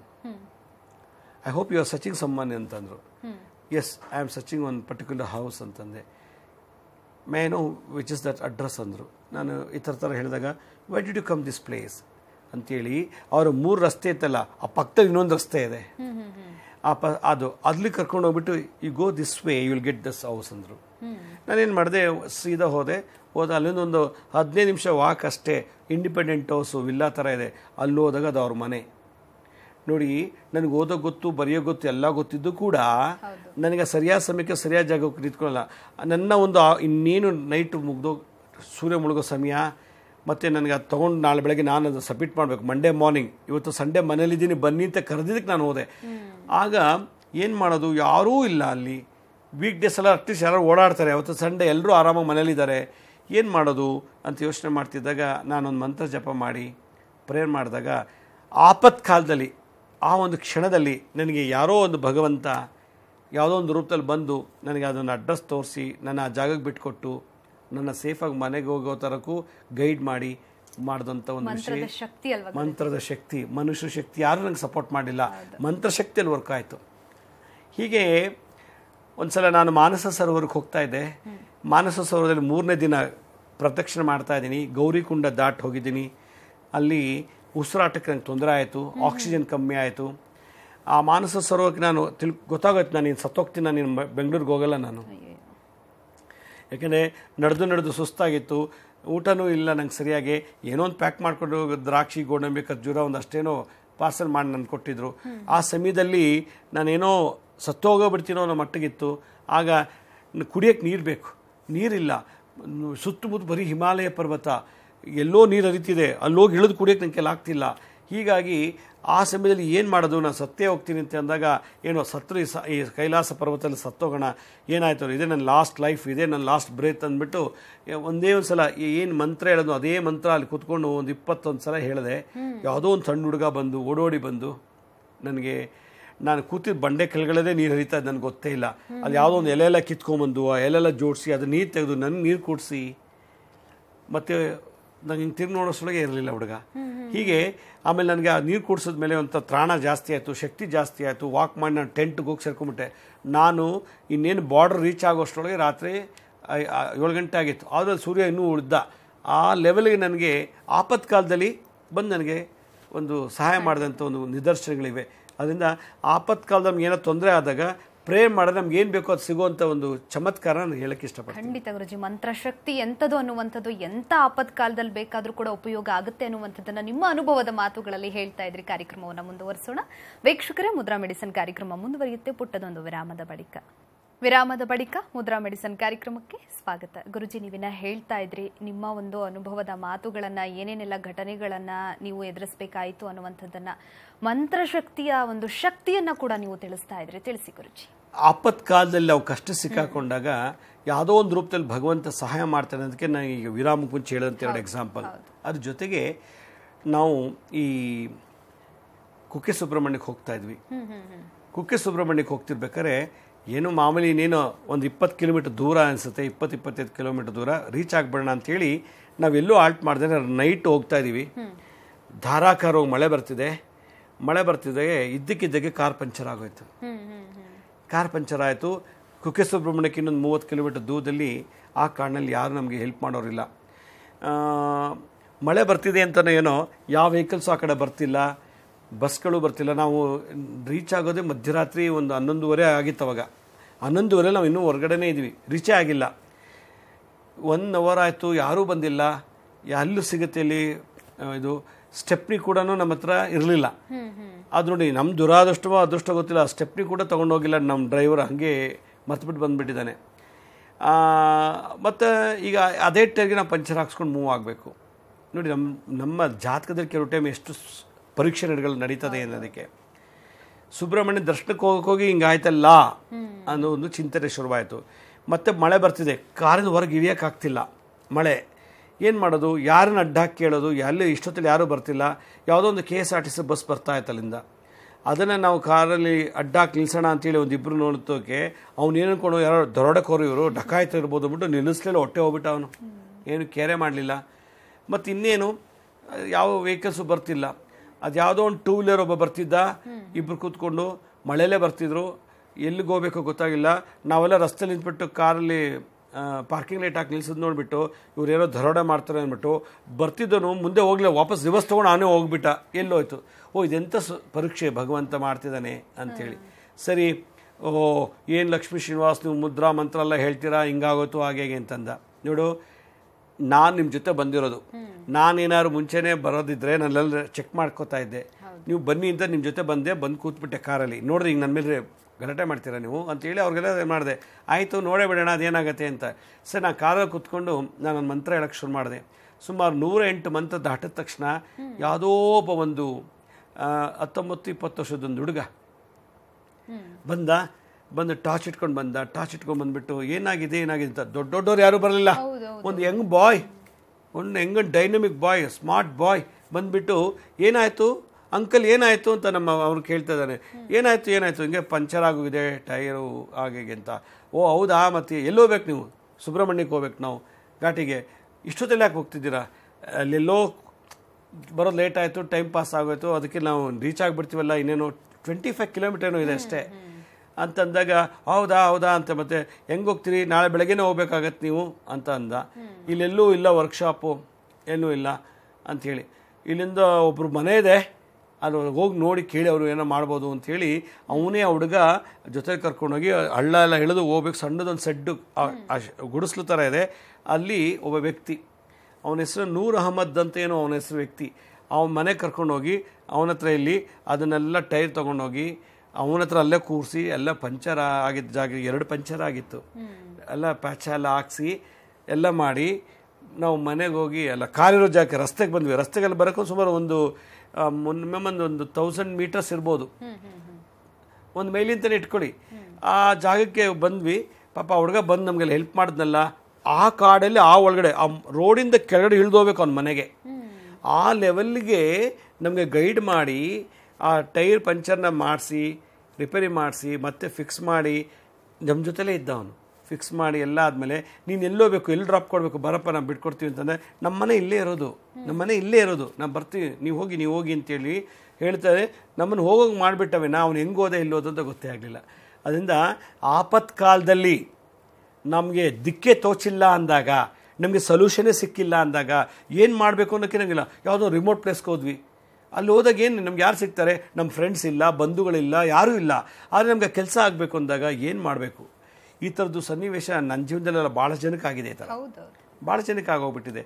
I hope you are searching someone ಅಂತಂದರು. Yes, I am searching one particular house ಅಂತಂದೆ. May know which is that address ಅಂದರು. ನಾನು ಈ ಥರ ಥರ ಹೇಳಿದಾಗ why did you come this place ಅಂತೇಳಿ ಅವರು ಮೂರು ರಸ್ತೆ ಇತ್ತಲ್ಲ, ಆ ಪಕ್ಕದಲ್ಲಿ ಇನ್ನೊಂದು ರಸ್ತೆ ಇದೆ, ಆ ಪ ಅದು ಅಲ್ಲಿ ಕರ್ಕೊಂಡು ಹೋಗ್ಬಿಟ್ಟು you go this way you will get this house ಅಂದರು. ನಾನೇನು ಮಾಡಿದೆ, ಸೀದಾ ಹೋದೆ. ಹೋದ ಅಲ್ಲಿಂದೊಂದು ಹದಿನೈದು ನಿಮಿಷ ವಾಕ್ ಅಷ್ಟೇ, ಇಂಡಿಪೆಂಡೆಂಟ್ ಹೌಸು, ವಿಲ್ಲಾ ಥರ ಇದೆ. ಅಲ್ಲಿ ಹೋದಾಗ ಅದು ಅವ್ರ ಮನೆ. ನೋಡಿ, ನನಗೆ ಓದೋ ಗೊತ್ತು, ಬರೆಯೋ ಗೊತ್ತು, ಎಲ್ಲ ಗೊತ್ತಿದ್ದು ಕೂಡ ನನಗೆ ಸರಿಯಾದ ಸಮಯಕ್ಕೆ ಸರಿಯಾದ ಜಾಗಕ್ಕೆ ನಿಂತ್ಕೊಳ್ಳಲ್ಲ. ನನ್ನ ಒಂದು ಇನ್ನೇನು ನೈಟ್ ಮುಗ್ದೋ ಸೂರ್ಯ ಮುಳುಗೋ ಸಮಯ, ಮತ್ತು ನನಗೆ ಅದು ತೊಗೊಂಡು ನಾಳೆ ಬೆಳಗ್ಗೆ ನಾನು ಅದು ಸಬ್ಮಿಟ್ ಮಾಡಬೇಕು ಮಂಡೇ ಮಾರ್ನಿಂಗ್. ಇವತ್ತು ಸಂಡೇ ಮನೇಲಿದ್ದೀನಿ ಬನ್ನಿ ಅಂತ ಕರೆದಿದ್ದಕ್ಕೆ ನಾನು ಹೋದೆ. ಆಗ ಏನು ಮಾಡೋದು, ಯಾರೂ ಇಲ್ಲ ಅಲ್ಲಿ. ವೀಕ್ ಡೇಸ್ ಎಲ್ಲ ಅಟ್ಲೀಸ್ಟ್ ಯಾರು ಓಡಾಡ್ತಾರೆ, ಅವತ್ತು ಸಂಡೇ ಎಲ್ಲರೂ ಆರಾಮಾಗಿ ಮನೇಲಿದ್ದಾರೆ, ಏನು ಮಾಡೋದು ಅಂತ ಯೋಚನೆ ಮಾಡ್ತಿದ್ದಾಗ ನಾನೊಂದು ಮಂತ್ರ ಜಪ ಮಾಡಿ ಪ್ರೇಯರ್ ಮಾಡಿದಾಗ ಆಪತ್ ಕಾಲದಲ್ಲಿ ಆ ಒಂದು ಕ್ಷಣದಲ್ಲಿ ನನಗೆ ಯಾರೋ ಒಂದು ಭಗವಂತ ಯಾವುದೋ ಒಂದು ರೂಪದಲ್ಲಿ ಬಂದು ನನಗೆ ಅದನ್ನು ಅಡ್ರೆಸ್ ತೋರಿಸಿ ನನ್ನ ಆ ಜಾಗಕ್ಕೆ ಬಿಟ್ಕೊಟ್ಟು ನನ್ನ ಸೇಫಾಗಿ ಮನೆಗೆ ಹೋಗೋ ಥರಕ್ಕೂ ಗೈಡ್ ಮಾಡಿ ಮಾಡಿದಂಥ ಒಂದು ವಿಷಯ ಮಂತ್ರದ ಶಕ್ತಿ. ಮನುಷ್ಯ ಶಕ್ತಿ ಯಾರೂ ನಂಗೆ ಸಪೋರ್ಟ್ ಮಾಡಿಲ್ಲ, ಮಂತ್ರಶಕ್ತಿಯಲ್ಲಿ ವರ್ಕ್ ಆಯಿತು. ಹೀಗೆ ಒಂದು ಸಲ ನಾನು ಮಾನಸ ಸರೋವರಕ್ಕೆ ಹೋಗ್ತಾ ಇದ್ದೆ. ಮಾನಸ ಸರೋವರದಲ್ಲಿ ಮೂರನೇ ದಿನ ಪ್ರದಕ್ಷಿಣೆ ಮಾಡ್ತಾ ಇದ್ದೀನಿ. ಗೌರಿಕುಂಡ ದಾಟ್ ಹೋಗಿದ್ದೀನಿ. ಅಲ್ಲಿ ಉಸಿರಾಟಕ್ಕೆ ನಂಗೆ ತೊಂದರೆ ಆಯಿತು, ಆಕ್ಸಿಜನ್ ಕಮ್ಮಿ ಆಯಿತು. ಆ ಮಾನಸ ಸರೋವರಕ್ಕೆ ನಾನು ತಿಳ್ ಗೊತ್ತಾಗೋಯ್ತು ನಾನು ಇನ್ನು ಸತ್ತೋಗ್ತೀನಿ, ನಾನು ಇನ್ನು ಬೆಂಗಳೂರಿಗೆ ಹೋಗಲ್ಲ ನಾನು. ಯಾಕೆಂದರೆ ನಡೆದು ನಡೆದು ಸುಸ್ತಾಗಿತ್ತು, ಊಟನೂ ಇಲ್ಲ ನಂಗೆ ಸರಿಯಾಗಿ. ಏನೋ ಒಂದು ಪ್ಯಾಕ್ ಮಾಡಿಕೊಂಡು ದ್ರಾಕ್ಷಿ, ಗೋಡಂಬಿ, ಖರ್ಜೂರ ಒಂದು ಅಷ್ಟೇನೋ ಪಾರ್ಸಲ್ ಮಾಡಿ ನನಗೆ ಕೊಟ್ಟಿದ್ರು. ಆ ಸಮಯದಲ್ಲಿ ನಾನೇನೋ ಸತ್ತೋಗೋಗ್ಬಿಡ್ತೀನೋ ಅನ್ನೋ ಮಟ್ಟಿಗಿತ್ತು. ಆಗ ಕುಡಿಯೋಕ್ಕೆ ನೀರು ಬೇಕು, ನೀರಿಲ್ಲ. ಸುತ್ತಮುತ್ತ ಬರೀ ಹಿಮಾಲಯ ಪರ್ವತ, ಎಲ್ಲೋ ನೀರು ಹರಿತಿದೆ, ಅಲ್ಲೋಗಿ ಇಳಿದು ಕುಡಿಯೋಕ್ಕೆ ನನಗೆ ಆಗ್ತಿಲ್ಲ. ಹೀಗಾಗಿ ಆ ಸಮಯದಲ್ಲಿ ಏನು ಮಾಡೋದು, ನಾನು ಸತ್ತೇ ಹೋಗ್ತೀನಿ ಅಂತ ಅಂದಾಗ ಏನೋ ಸತ್ರು ಈ ಕೈಲಾಸ ಪರ್ವತದಲ್ಲಿ ಸತ್ತೋಗೋಣ, ಏನಾಯ್ತು ಇದೇ ನನ್ನ ಲಾಸ್ಟ್ ಲೈಫ್, ಇದೇ ನನ್ನ ಲಾಸ್ಟ್ ಬ್ರೇತ್ ಅಂದ್ಬಿಟ್ಟು ಒಂದೇ ಒಂದು ಸಲ ಏನು ಮಂತ್ರ ಹೇಳೋದು ಅದೇ ಮಂತ್ರ ಅಲ್ಲಿ ಕೂತ್ಕೊಂಡು ಒಂದು ಇಪ್ಪತ್ತೊಂದು ಸಲ ಹೇಳಿದೆ. ಯಾವುದೋ ಒಂದು ಸಣ್ಣ ಹುಡುಗ ಬಂದು ಓಡೋಡಿ ಬಂದು ನನಗೆ, ನಾನು ಕೂತಿದ್ದ ಬಂಡೆ ಕೆಳಗಡೆ ನೀರು ಹರಿತಾ ಇದ್ದು ನನಗೆ ಗೊತ್ತೇ ಇಲ್ಲ. ಅಲ್ಲಿ ಯಾವುದೋ ಒಂದು ಎಲೆಲ್ಲ ಕಿತ್ಕೊಂಡ್ಬಂದು ಆ ಎಲೆಲ್ಲ ಜೋಡಿಸಿ ಅದು ನೀರು ತೆಗೆದು ನನಗೆ ನೀರು ಕೂಡಿಸಿ ಮತ್ತು ನಂಗೆ ಹಿಂಗೆ ತಿರುಗಿ ನೋಡೋಷ್ಟೊಳಗೆ ಇರಲಿಲ್ಲ ಹುಡುಗ. ಹೀಗೆ ಆಮೇಲೆ ನನಗೆ ಆ ನೀರು ಕುಡಿಸಿದ ಮೇಲೆ ಒಂಥ ತ್ರಾಣ ಜಾಸ್ತಿ ಆಯಿತು, ಶಕ್ತಿ ಜಾಸ್ತಿ ಆಯಿತು. ವಾಕ್ ಮಾಡಿ ನಾನು ಟೆಂಟ್ಗೆ ಹೋಗಿ ಸೇರ್ಕೊಂಡ್ಬಿಟ್ಟೆ. ನಾನು ಇನ್ನೇನು ಬಾರ್ಡರ್ ರೀಚ್ ಆಗೋಷ್ಟರೊಳಗೆ ರಾತ್ರಿ ಏಳು ಗಂಟೆ ಆಗಿತ್ತು. ಆದರೆ ಸೂರ್ಯ ಇನ್ನೂ ಉಳಿದ. ಆ ಲೆವೆಲ್ಗೆ ನನಗೆ ಆಪತ್ಕಾಲದಲ್ಲಿ ಬಂದು ನನಗೆ ಒಂದು ಸಹಾಯ ಮಾಡಿದಂಥ ಒಂದು ನಿದರ್ಶನಗಳಿವೆ. ಅದರಿಂದ ಆಪತ್ಕಾಲದಲ್ಲಿ ನಮ್ಗೆ ಏನೋ ತೊಂದರೆ ಆದಾಗ ಪ್ರೇ ಮಾಡಿದ್ರೆ ನಮ್ಗೆ ಏನು ಬೇಕೋ ಅದು ಸಿಗುವಂಥ ಒಂದು ಚಮತ್ಕಾರ ನಾನು ಹೇಳಕ್ಕೆ ಇಷ್ಟಪಡ್ತೀನಿ. ಖಂಡಿತ ಗುರುಜಿ, ಮಂತ್ರಶಕ್ತಿ ಎಂಥದ್ದು ಅನ್ನುವಂಥದ್ದು ಎಂಥ ಆಪತ್ ಕಾಲದಲ್ಲಿ ಬೇಕಾದರೂ ಕೂಡ ಉಪಯೋಗ ಆಗುತ್ತೆ ಅನ್ನುವಂಥದ್ದನ್ನು ನಿಮ್ಮ ಅನುಭವದ ಮಾತುಗಳಲ್ಲಿ ಹೇಳ್ತಾ ಇದ್ರಿ. ಕಾರ್ಯಕ್ರಮವನ್ನು ಮುಂದುವರಿಸೋಣ ವೀಕ್ಷಕರೇ. ಮುದ್ರಾ ಮೆಡಿಸಿನ್ ಕಾರ್ಯಕ್ರಮ ಮುಂದುವರಿಯುತ್ತೆ ಪುಟ್ಟದೊಂದು ವಿರಾಮದ ಬಳಿಕ. ವಿರಾಮದ ಬಳಿಕ ಮುದ್ರಾ ಮೆಡಿಸಿನ್ ಕಾರ್ಯಕ್ರಮಕ್ಕೆ ಸ್ವಾಗತ. ಗುರುಜಿ, ನೀವಿನ ಹೇಳ್ತಾ ಇದ್ರಿ ನಿಮ್ಮ ಒಂದು ಅನುಭವದ ಮಾತುಗಳನ್ನು, ಏನೇನೆಲ್ಲ ಘಟನೆಗಳನ್ನು ನೀವು ಎದುರಿಸಬೇಕಾಯಿತು ಅನ್ನುವಂಥದ್ದನ್ನು, ಮಂತ್ರಶಕ್ತಿಯ ಒಂದು ಶಕ್ತಿಯನ್ನು ಕೂಡ ನೀವು ತಿಳಿಸ್ತಾ ಇದ್ರಿ. ತಿಳಿಸಿ ಗುರುಜಿ. ಆಪತ್ ಕಾಲದಲ್ಲಿ ನಾವು ಕಷ್ಟ ಸಿಕ್ಕಾಕೊಂಡಾಗ ಯಾವುದೋ ಒಂದು ರೂಪದಲ್ಲಿ ಭಗವಂತ ಸಹಾಯ ಮಾಡ್ತಾನೆ. ಅದಕ್ಕೆ ನಾನು ಈಗ ವಿರಾಮಕ್ಕೆ ಮುಂಚೆ ಹೇಳಿದಂಥ ಎರಡು ಎಕ್ಸಾಂಪಲ್. ಅದ್ರ ಜೊತೆಗೆ ನಾವು ಈ ಕುಕ್ಕೆ ಸುಬ್ರಹ್ಮಣ್ಯಕ್ಕೆ ಹೋಗ್ತಾ ಇದ್ವಿ. ಕುಕ್ಕೆ ಸುಬ್ರಹ್ಮಣ್ಯಕ್ಕೆ ಹೋಗ್ತಿರ್ಬೇಕಾದ್ರೆ ಏನು ಮಾಮೂಲಿ ಇನ್ನೇನು ಒಂದು ಇಪ್ಪತ್ತು ಕಿಲೋಮೀಟರ್ ದೂರ ಅನಿಸುತ್ತೆ, ಇಪ್ಪತ್ತು ಇಪ್ಪತ್ತೈದು ಕಿಲೋಮೀಟರ್ ದೂರ ರೀಚ್ ಆಗಿಬಿಡೋಣ ಅಂಥೇಳಿ ನಾವೆಲ್ಲೂ ಆಲ್ಟ್ ಮಾಡಿದ್ರೆ ನೈಟ್ ಹೋಗ್ತಾ ಇದ್ದೀವಿ. ಧಾರಾಕಾರವಾಗಿ ಮಳೆ ಬರ್ತಿದೆ. ಮಳೆ ಬರ್ತಿದ್ದೆ ಇದ್ದಕ್ಕಿದ್ದಾಗೆ ಕಾರ್ ಪಂಚರ್ ಆಗೋಯ್ತು. ಕಾರ್ ಪಂಚರ್ ಆಯಿತು. ಕುಕ್ಕೆ ಸುಬ್ರಹ್ಮಣ್ಯಕ್ಕೆ ಇನ್ನೊಂದು ಮೂವತ್ತು ಕಿಲೋಮೀಟರ್ ದೂರದಲ್ಲಿ. ಆ ಕಾರಣದಲ್ಲಿ ಯಾರು ನಮಗೆ ಹೆಲ್ಪ್ ಮಾಡೋರಿಲ್ಲ. ಮಳೆ ಬರ್ತಿದೆ ಅಂತಲೇ ಏನೋ ಯಾವ ವೆಹಿಕಲ್ಸು ಆ ಕಡೆ ಬರ್ತಿಲ್ಲ, ಬಸ್ಗಳು ಬರ್ತಿಲ್ಲ. ನಾವು ರೀಚ್ ಆಗೋದೇ ಮಧ್ಯರಾತ್ರಿ ಒಂದು ಹನ್ನೊಂದುವರೆ ಆಗಿತ್ತು. ಅವಾಗ ಹನ್ನೊಂದುವರೆ ನಾವು ಇನ್ನೂ ಹೊರಗಡೆನೇ ಇದ್ವಿ, ರೀಚೇ ಆಗಿಲ್ಲ. ಒನ್ ಅವರ್ ಆಯಿತು, ಯಾರೂ ಬಂದಿಲ್ಲ. ಎಲ್ಲೂ ಸಿಗುತ್ತೆ ಇಲ್ಲಿ ಇದು ಸ್ಟೆಪ್ನಿ ಕೂಡ ನಮ್ಮ ಹತ್ರ ಇರಲಿಲ್ಲ. ಅದು ನೋಡಿ ನಮ್ಮ ದುರಾದೃಷ್ಟವೋ ಅದೃಷ್ಟ ಗೊತ್ತಿಲ್ಲ, ಸ್ಟೆಪ್ನಿ ಕೂಡ ತೊಗೊಂಡೋಗಿಲ್ಲ ನಮ್ಮ ಡ್ರೈವರ್, ಹಾಗೆ ಮರ್ತುಬಿಟ್ಟು ಬಂದುಬಿಟ್ಟಿದ್ದಾನೆ. ಮತ್ತು ಈಗ ಅದೇ ಟೈಮ್ಗೆ ನಾವು ಪಂಚರ್ ಹಾಕ್ಸ್ಕೊಂಡು ಮೂವ್ ಆಗಬೇಕು. ನೋಡಿ ನಮ್ಮ ನಮ್ಮ ಜಾತಕದಲ್ಲಿ ಕೆಲವು ಟೈಮ್ ಎಷ್ಟು ಪರೀಕ್ಷೆಗಳು ನಡೀತದೆ ಅನ್ನೋದಕ್ಕೆ. ಸುಬ್ರಹ್ಮಣ್ಯ ದರ್ಶನಕ್ಕೆ ಹೋಗೋಕೆ ಹೋಗಿ ಹಿಂಗಾಯ್ತಲ್ಲ ಅನ್ನೋ ಒಂದು ಚಿಂತನೆ ಶುರುವಾಯಿತು. ಮತ್ತೆ ಮಳೆ ಬರ್ತಿದೆ, ಕಾರಿನ ಹೊರಗೆ ಇಳಿಯೋಕ್ಕಾಗ್ತಿಲ್ಲ, ಮಳೆ. ಏನು ಮಾಡೋದು, ಯಾರನ್ನ ಅಡ್ಡ ಹಾಕಿ ಕೇಳೋದು, ಎಲ್ಲಿ ಇಷ್ಟೊತ್ತಲ್ಲಿ ಯಾರೂ ಬರ್ತಿಲ್ಲ. ಯಾವುದೋ ಒಂದು K S R T C bus ಬರ್ತಾ ಇತ್ತು ಅಲ್ಲಿಂದ. ಅದನ್ನು ನಾವು ಕಾರಲ್ಲಿ ಅಡ್ಡ ಹಾಕಿ ನಿಲ್ಸೋಣ ಅಂತೇಳಿ ಒಂದು ಇಬ್ಬರು ನೋಡೋಕೆ ಅವ್ನು ಏನು ಅನ್ಕೊಂಡು ಯಾರೋ ದರೋಡೆಕೋರು ಇವರು ಡಕಾಯ್ತು ಇರ್ಬೋದು ಬಿಟ್ಟು ನಿಲ್ಲಿಸ್ಲಿಲ್ಲ, ಹೊಟ್ಟೆ ಹೋಗ್ಬಿಟ್ಟು ಅವನು ಏನು ಕೇರೆ ಮಾಡಲಿಲ್ಲ. ಮತ್ತು ಇನ್ನೇನು ಯಾವ ವೆಹಿಕಲ್ಸು ಬರ್ತಿಲ್ಲ. ಅದು ಯಾವುದೋ ಒಂದು ಟೂ ವೀಲರ್ ಒಬ್ಬ ಬರ್ತಿದ್ದ, ಇಬ್ಬರು ಕೂತ್ಕೊಂಡು ಮಳೆಯಲ್ಲೇ ಬರ್ತಿದ್ರು, ಎಲ್ಲಿಗೆ ಹೋಗ್ಬೇಕೋ ಗೊತ್ತಾಗಿಲ್ಲ. ನಾವೆಲ್ಲ ರಸ್ತೆ ನಿಂತ್ಬಿಟ್ಟು ಕಾರಲ್ಲಿ ಪಾರ್ಕಿಂಗ್ ಲೈಟ್ ಹಾಕಿ ನಿಲ್ಸೋದು ನೋಡಿಬಿಟ್ಟು ಇವ್ರು ಏನೋ ದರೋಡೆ ಮಾಡ್ತಾರೆ ಅಂದ್ಬಿಟ್ಟು ಬರ್ತಿದ್ದನು ಮುಂದೆ ಹೋಗ್ಲಿಲ್ಲ, ವಾಪಸ್ ರಿವರ್ಸ್ ತೊಗೊಂಡು ಅವನೇ ಹೋಗ್ಬಿಟ್ಟ. ಎಲ್ಲೋಯ್ತು, ಓ ಇದೆಂಥ ಪರೀಕ್ಷೆ ಭಗವಂತ ಮಾಡ್ತಿದ್ದಾನೆ ಅಂಥೇಳಿ. ಸರಿ, ಓ ಏನು ಲಕ್ಷ್ಮೀ ಶ್ರೀನಿವಾಸ್ ನೀವು ಮುದ್ರಾ ಮಂತ್ರ ಎಲ್ಲ ಹೇಳ್ತೀರಾ, ಹಿಂಗಾಗೋಯ್ತು ಹಾಗೆ ಹೇಗೆ ಅಂತಂದ. ನೋಡು, ನಾನು ನಿಮ್ಮ ಜೊತೆ ಬಂದಿರೋದು, ನಾನೇನಾದ್ರು ಮುಂಚೆನೇ ಬರೋದಿದ್ರೆ ನನ್ನೆಲ್ಲ ಚೆಕ್ ಮಾಡ್ಕೋತಾ ಇದ್ದೆ. ನೀವು ಬನ್ನಿ ಅಂತ ನಿಮ್ಮ ಜೊತೆ ಬಂದೆ, ಬಂದು ಕೂತ್ಬಿಟ್ಟೆ ಕಾರಲ್ಲಿ. ನೋಡ್ರಿ ಹಿಂಗೆ ನನ್ನ ಮೇಲೆ ಗಲಾಟೆ ಮಾಡ್ತೀರಾ ನೀವು ಅಂತೇಳಿ ಅವ್ರಿಗೆಲ್ಲ ಮಾಡಿದೆ. ಆಯಿತು, ನೋಡೇ ಬಿಡೋಣ ಅದೇನಾಗತ್ತೆ ಅಂತ. ಸರಿ, ನಾನು ಕಾರಲ್ಲಿ ಕೂತ್ಕೊಂಡು ನಾನು ನನ್ನ ಮಂತ್ರ ಹೇಳಕ್ಕೆ ಶುರು ಮಾಡಿದೆ. ಸುಮಾರು ನೂರ ಎಂಟು ಮಂತ್ರ ದಾಟಿದ ತಕ್ಷಣ ಯಾವುದೋ ಒಬ್ಬ ಒಂದು ಹತ್ತೊಂಬತ್ತು ಇಪ್ಪತ್ತು ವರ್ಷದೊಂದು ಹುಡುಗ ಬಂದ. ಬಂದು ಟಾರ್ಚ್ ಇಟ್ಕೊಂಡು ಬಂದ. ಟಾರ್ಚ್ ಇಟ್ಕೊಂಡು ಬಂದುಬಿಟ್ಟು ಏನಾಗಿದೆ ಏನಾಗಿದೆ ಅಂತ. ದೊಡ್ಡ ದೊಡ್ಡವ್ರು ಯಾರೂ ಬರಲಿಲ್ಲ. ಒಂದು ಯಂಗ್ ಬಾಯ್, ಒಂದು young dynamic boy, smart boy ಬಂದುಬಿಟ್ಟು ಏನಾಯಿತು ಅಂಕಲ್ ಏನಾಯಿತು ಅಂತ ನಮ್ಮ ಅವ್ರು ಕೇಳ್ತಾ ಇದ್ದಾನೆ. ಏನಾಯಿತು ಏನಾಯಿತು ಹಿಂಗೆ ಪಂಚರ್ ಆಗೋಗಿದೆ ಟೈರು ಹಾಗೆ ಅಂತ. ಓ ಹೌದಾ, ಮತ್ತು ಎಲ್ಲಿ ಹೋಗ್ಬೇಕು ನೀವು? ಸುಬ್ರಹ್ಮಣ್ಯಕ್ಕೆ ಹೋಗ್ಬೇಕು ನಾವು ಘಾಟಿಗೆ. ಇಷ್ಟೊತ್ತಲ್ಲಿ ಯಾಕೆ ಹೋಗ್ತಿದ್ದೀರಾ? ಅಲ್ಲೆಲ್ಲೋ ಬರೋದು ಲೇಟ್ ಆಯಿತು, ಟೈಮ್ ಪಾಸ್ ಆಗೋಯ್ತು, ಅದಕ್ಕೆ ನಾವು ರೀಚ್ ಆಗಿಬಿಡ್ತೀವಲ್ಲ, ಇನ್ನೇನು ಟ್ವೆಂಟಿ ಫೈವ್ ಕಿಲೋಮೀಟರ್ನೂ ಇದೆ ಅಷ್ಟೇ ಅಂತಂದಾಗ ಹೌದಾ ಹೌದಾ ಅಂತ. ಮತ್ತೆ ಹೆಂಗೆ ಹೋಗ್ತೀರಿ? ನಾಳೆ ಬೆಳಗ್ಗೆನೇ ಹೋಗ್ಬೇಕಾಗತ್ತೆ ನೀವು ಅಂತ ಅಂದ. ಇಲ್ಲೆಲ್ಲೂ ಇಲ್ಲ ವರ್ಕ್ಶಾಪು, ಏನೂ ಇಲ್ಲ ಅಂಥೇಳಿ. ಇಲ್ಲಿಂದ ಒಬ್ಬರು ಮನೆ ಇದೆ, ಅದು ಹೋಗಿ ನೋಡಿ ಕೇಳಿ ಅವರು ಏನೋ ಮಾಡ್ಬೋದು ಅಂಥೇಳಿ ಅವನೇ ಆ ಹುಡುಗ ಜೊತೆ ಕರ್ಕೊಂಡೋಗಿ ಹಳ್ಳ ಎಲ್ಲ ಇಳಿದು ಹೋಗ್ಬೇಕು. ಸಣ್ಣದೊಂದು ಸೆಡ್ಡು ಗುಡಿಸ್ಲು ಥರ ಇದೆ, ಅಲ್ಲಿ ಒಬ್ಬ ವ್ಯಕ್ತಿ, ಅವನ ಹೆಸರು ನೂರ್ ಅಹಮದ್ ಅಂತ ಏನೋ ಅವನ ಹೆಸರು ವ್ಯಕ್ತಿ. ಅವನ ಮನೆಗೆ ಕರ್ಕೊಂಡೋಗಿ ಅವನ ಹತ್ರ ಇಲ್ಲಿ ಅದನ್ನೆಲ್ಲ ಟೈರ್ ತೊಗೊಂಡೋಗಿ ಅವನ ಹತ್ರ ಅಲ್ಲೇ ಕೂರಿಸಿ ಎಲ್ಲ ಪಂಚರ್ ಆಗಿದ್ದ ಜಾಗ ಎರಡು ಪಂಚರ್ ಆಗಿತ್ತು, ಎಲ್ಲ ಪ್ಯಾಚ ಎಲ್ಲ ಹಾಕ್ಸಿ ಎಲ್ಲ ಮಾಡಿ ನಾವು ಮನೆಗೆ ಹೋಗಿ ಎಲ್ಲ ಕಾರಿರೋ ಜಾಗಕ್ಕೆ ರಸ್ತೆಗೆ ಬಂದ್ವಿ. ರಸ್ತೆಗೆಲ್ಲ ಬರೋಕ್ಕೂ ಸುಮಾರು ಒಂದು ಮಿನಿಮಮ್ ಒಂದು ತೌಸಂಡ್ ಮೀಟರ್ಸ್ ಇರ್ಬೋದು, ಒಂದು ಮೇಲಿಂತಲೇ ಇಟ್ಕೊಳ್ಳಿ. ಆ ಜಾಗಕ್ಕೆ ಬಂದ್ವಿ. ಪಾಪ ಹುಡುಗ ಬಂದು ನಮಗೆಲ್ಲ ಹೆಲ್ಪ್ ಮಾಡಿದ್ನಲ್ಲ. ಆ ಕಾಡಲ್ಲಿ ಆ ಒಳಗಡೆ ಆ ರೋಡಿಂದ ಕೆಳಗಡೆ ಇಳಿದು ಹೋಗ್ಬೇಕು ಅವ್ನ ಮನೆಗೆ. ಆ ಲೆವೆಲ್ಗೆ ನಮಗೆ ಗೈಡ್ ಮಾಡಿ ಆ ಟೈರ್ ಪಂಚರ್ನ ಮಾಡಿಸಿ ರಿಪೇರಿ ಮಾಡಿಸಿ ಮತ್ತೆ ಫಿಕ್ಸ್ ಮಾಡಿ ನಮ್ಮ ಜೊತೆಲೇ ಇದ್ದ ಅವನು. ಫಿಕ್ಸ್ ಮಾಡಿ ಎಲ್ಲ ಆದಮೇಲೆ ನೀನು ಎಲ್ಲೋಬೇಕು, ಎಲ್ಲಿ ಡ್ರಾಪ್ ಕೊಡಬೇಕು, ಬರಪ್ಪ ನಾವು ಬಿಟ್ಕೊಡ್ತೀವಿ ಅಂತಂದರೆ ನಮ್ಮ ಮನೆ ಇಲ್ಲೇ ಇರೋದು, ನಮ್ಮ ಮನೆ ಇಲ್ಲೇ ಇರೋದು, ನಾವು ಬರ್ತೀವಿ, ನೀವು ಹೋಗಿ ನೀವು ಹೋಗಿ ಅಂತೇಳಿ ಹೇಳ್ತಾರೆ. ನಮ್ಮನ್ನು ಹೋಗೋಗಿ ಮಾಡಿಬಿಟ್ಟವೆ. ನಾವು ಅವ್ನು ಹೆಂಗೆ ಹೋದೆ ಇಲ್ಲೋದು ಅಂತ ಗೊತ್ತೇ ಆಗಲಿಲ್ಲ. ಅದರಿಂದ ಆಪತ್ಕಾಲದಲ್ಲಿ ನಮಗೆ ದಿಕ್ಕೇ ತೋಚಿಲ್ಲ ಅಂದಾಗ, ನಮಗೆ ಸೊಲ್ಯೂಷನ್ನೇ ಸಿಕ್ಕಿಲ್ಲ ಅಂದಾಗ ಏನು ಮಾಡಬೇಕು ಅನ್ನೋಕ್ಕೆ ನನಗಿಲ್ಲ. ಯಾವುದೋ ರಿಮೋಟ್ ಪ್ಲೇಸ್ಗೆ ಹೋದ್ವಿ, ಅಲ್ಲಿ ಹೋದಾಗ ಏನು ನಮ್ಗೆ ಯಾರು ಸಿಗ್ತಾರೆ? ನಮ್ಮ ಫ್ರೆಂಡ್ಸ್ ಇಲ್ಲ, ಬಂಧುಗಳಿಲ್ಲ, ಯಾರೂ ಇಲ್ಲ. ಆದರೆ ನಮಗೆ ಕೆಲಸ ಆಗಬೇಕು ಅಂದಾಗ ಏನು ಮಾಡಬೇಕು? ಈ ಥರದ್ದು ಸನ್ನಿವೇಶ ನನ್ನ ಜೀವನದಲ್ಲೆಲ್ಲ ಭಾಳ ಜನಕ್ಕೆ ಆಗಿದೆ. ಈ ಥರ ಭಾಳ ಜನಕ್ಕೆ ಆಗೋಗ್ಬಿಟ್ಟಿದೆ.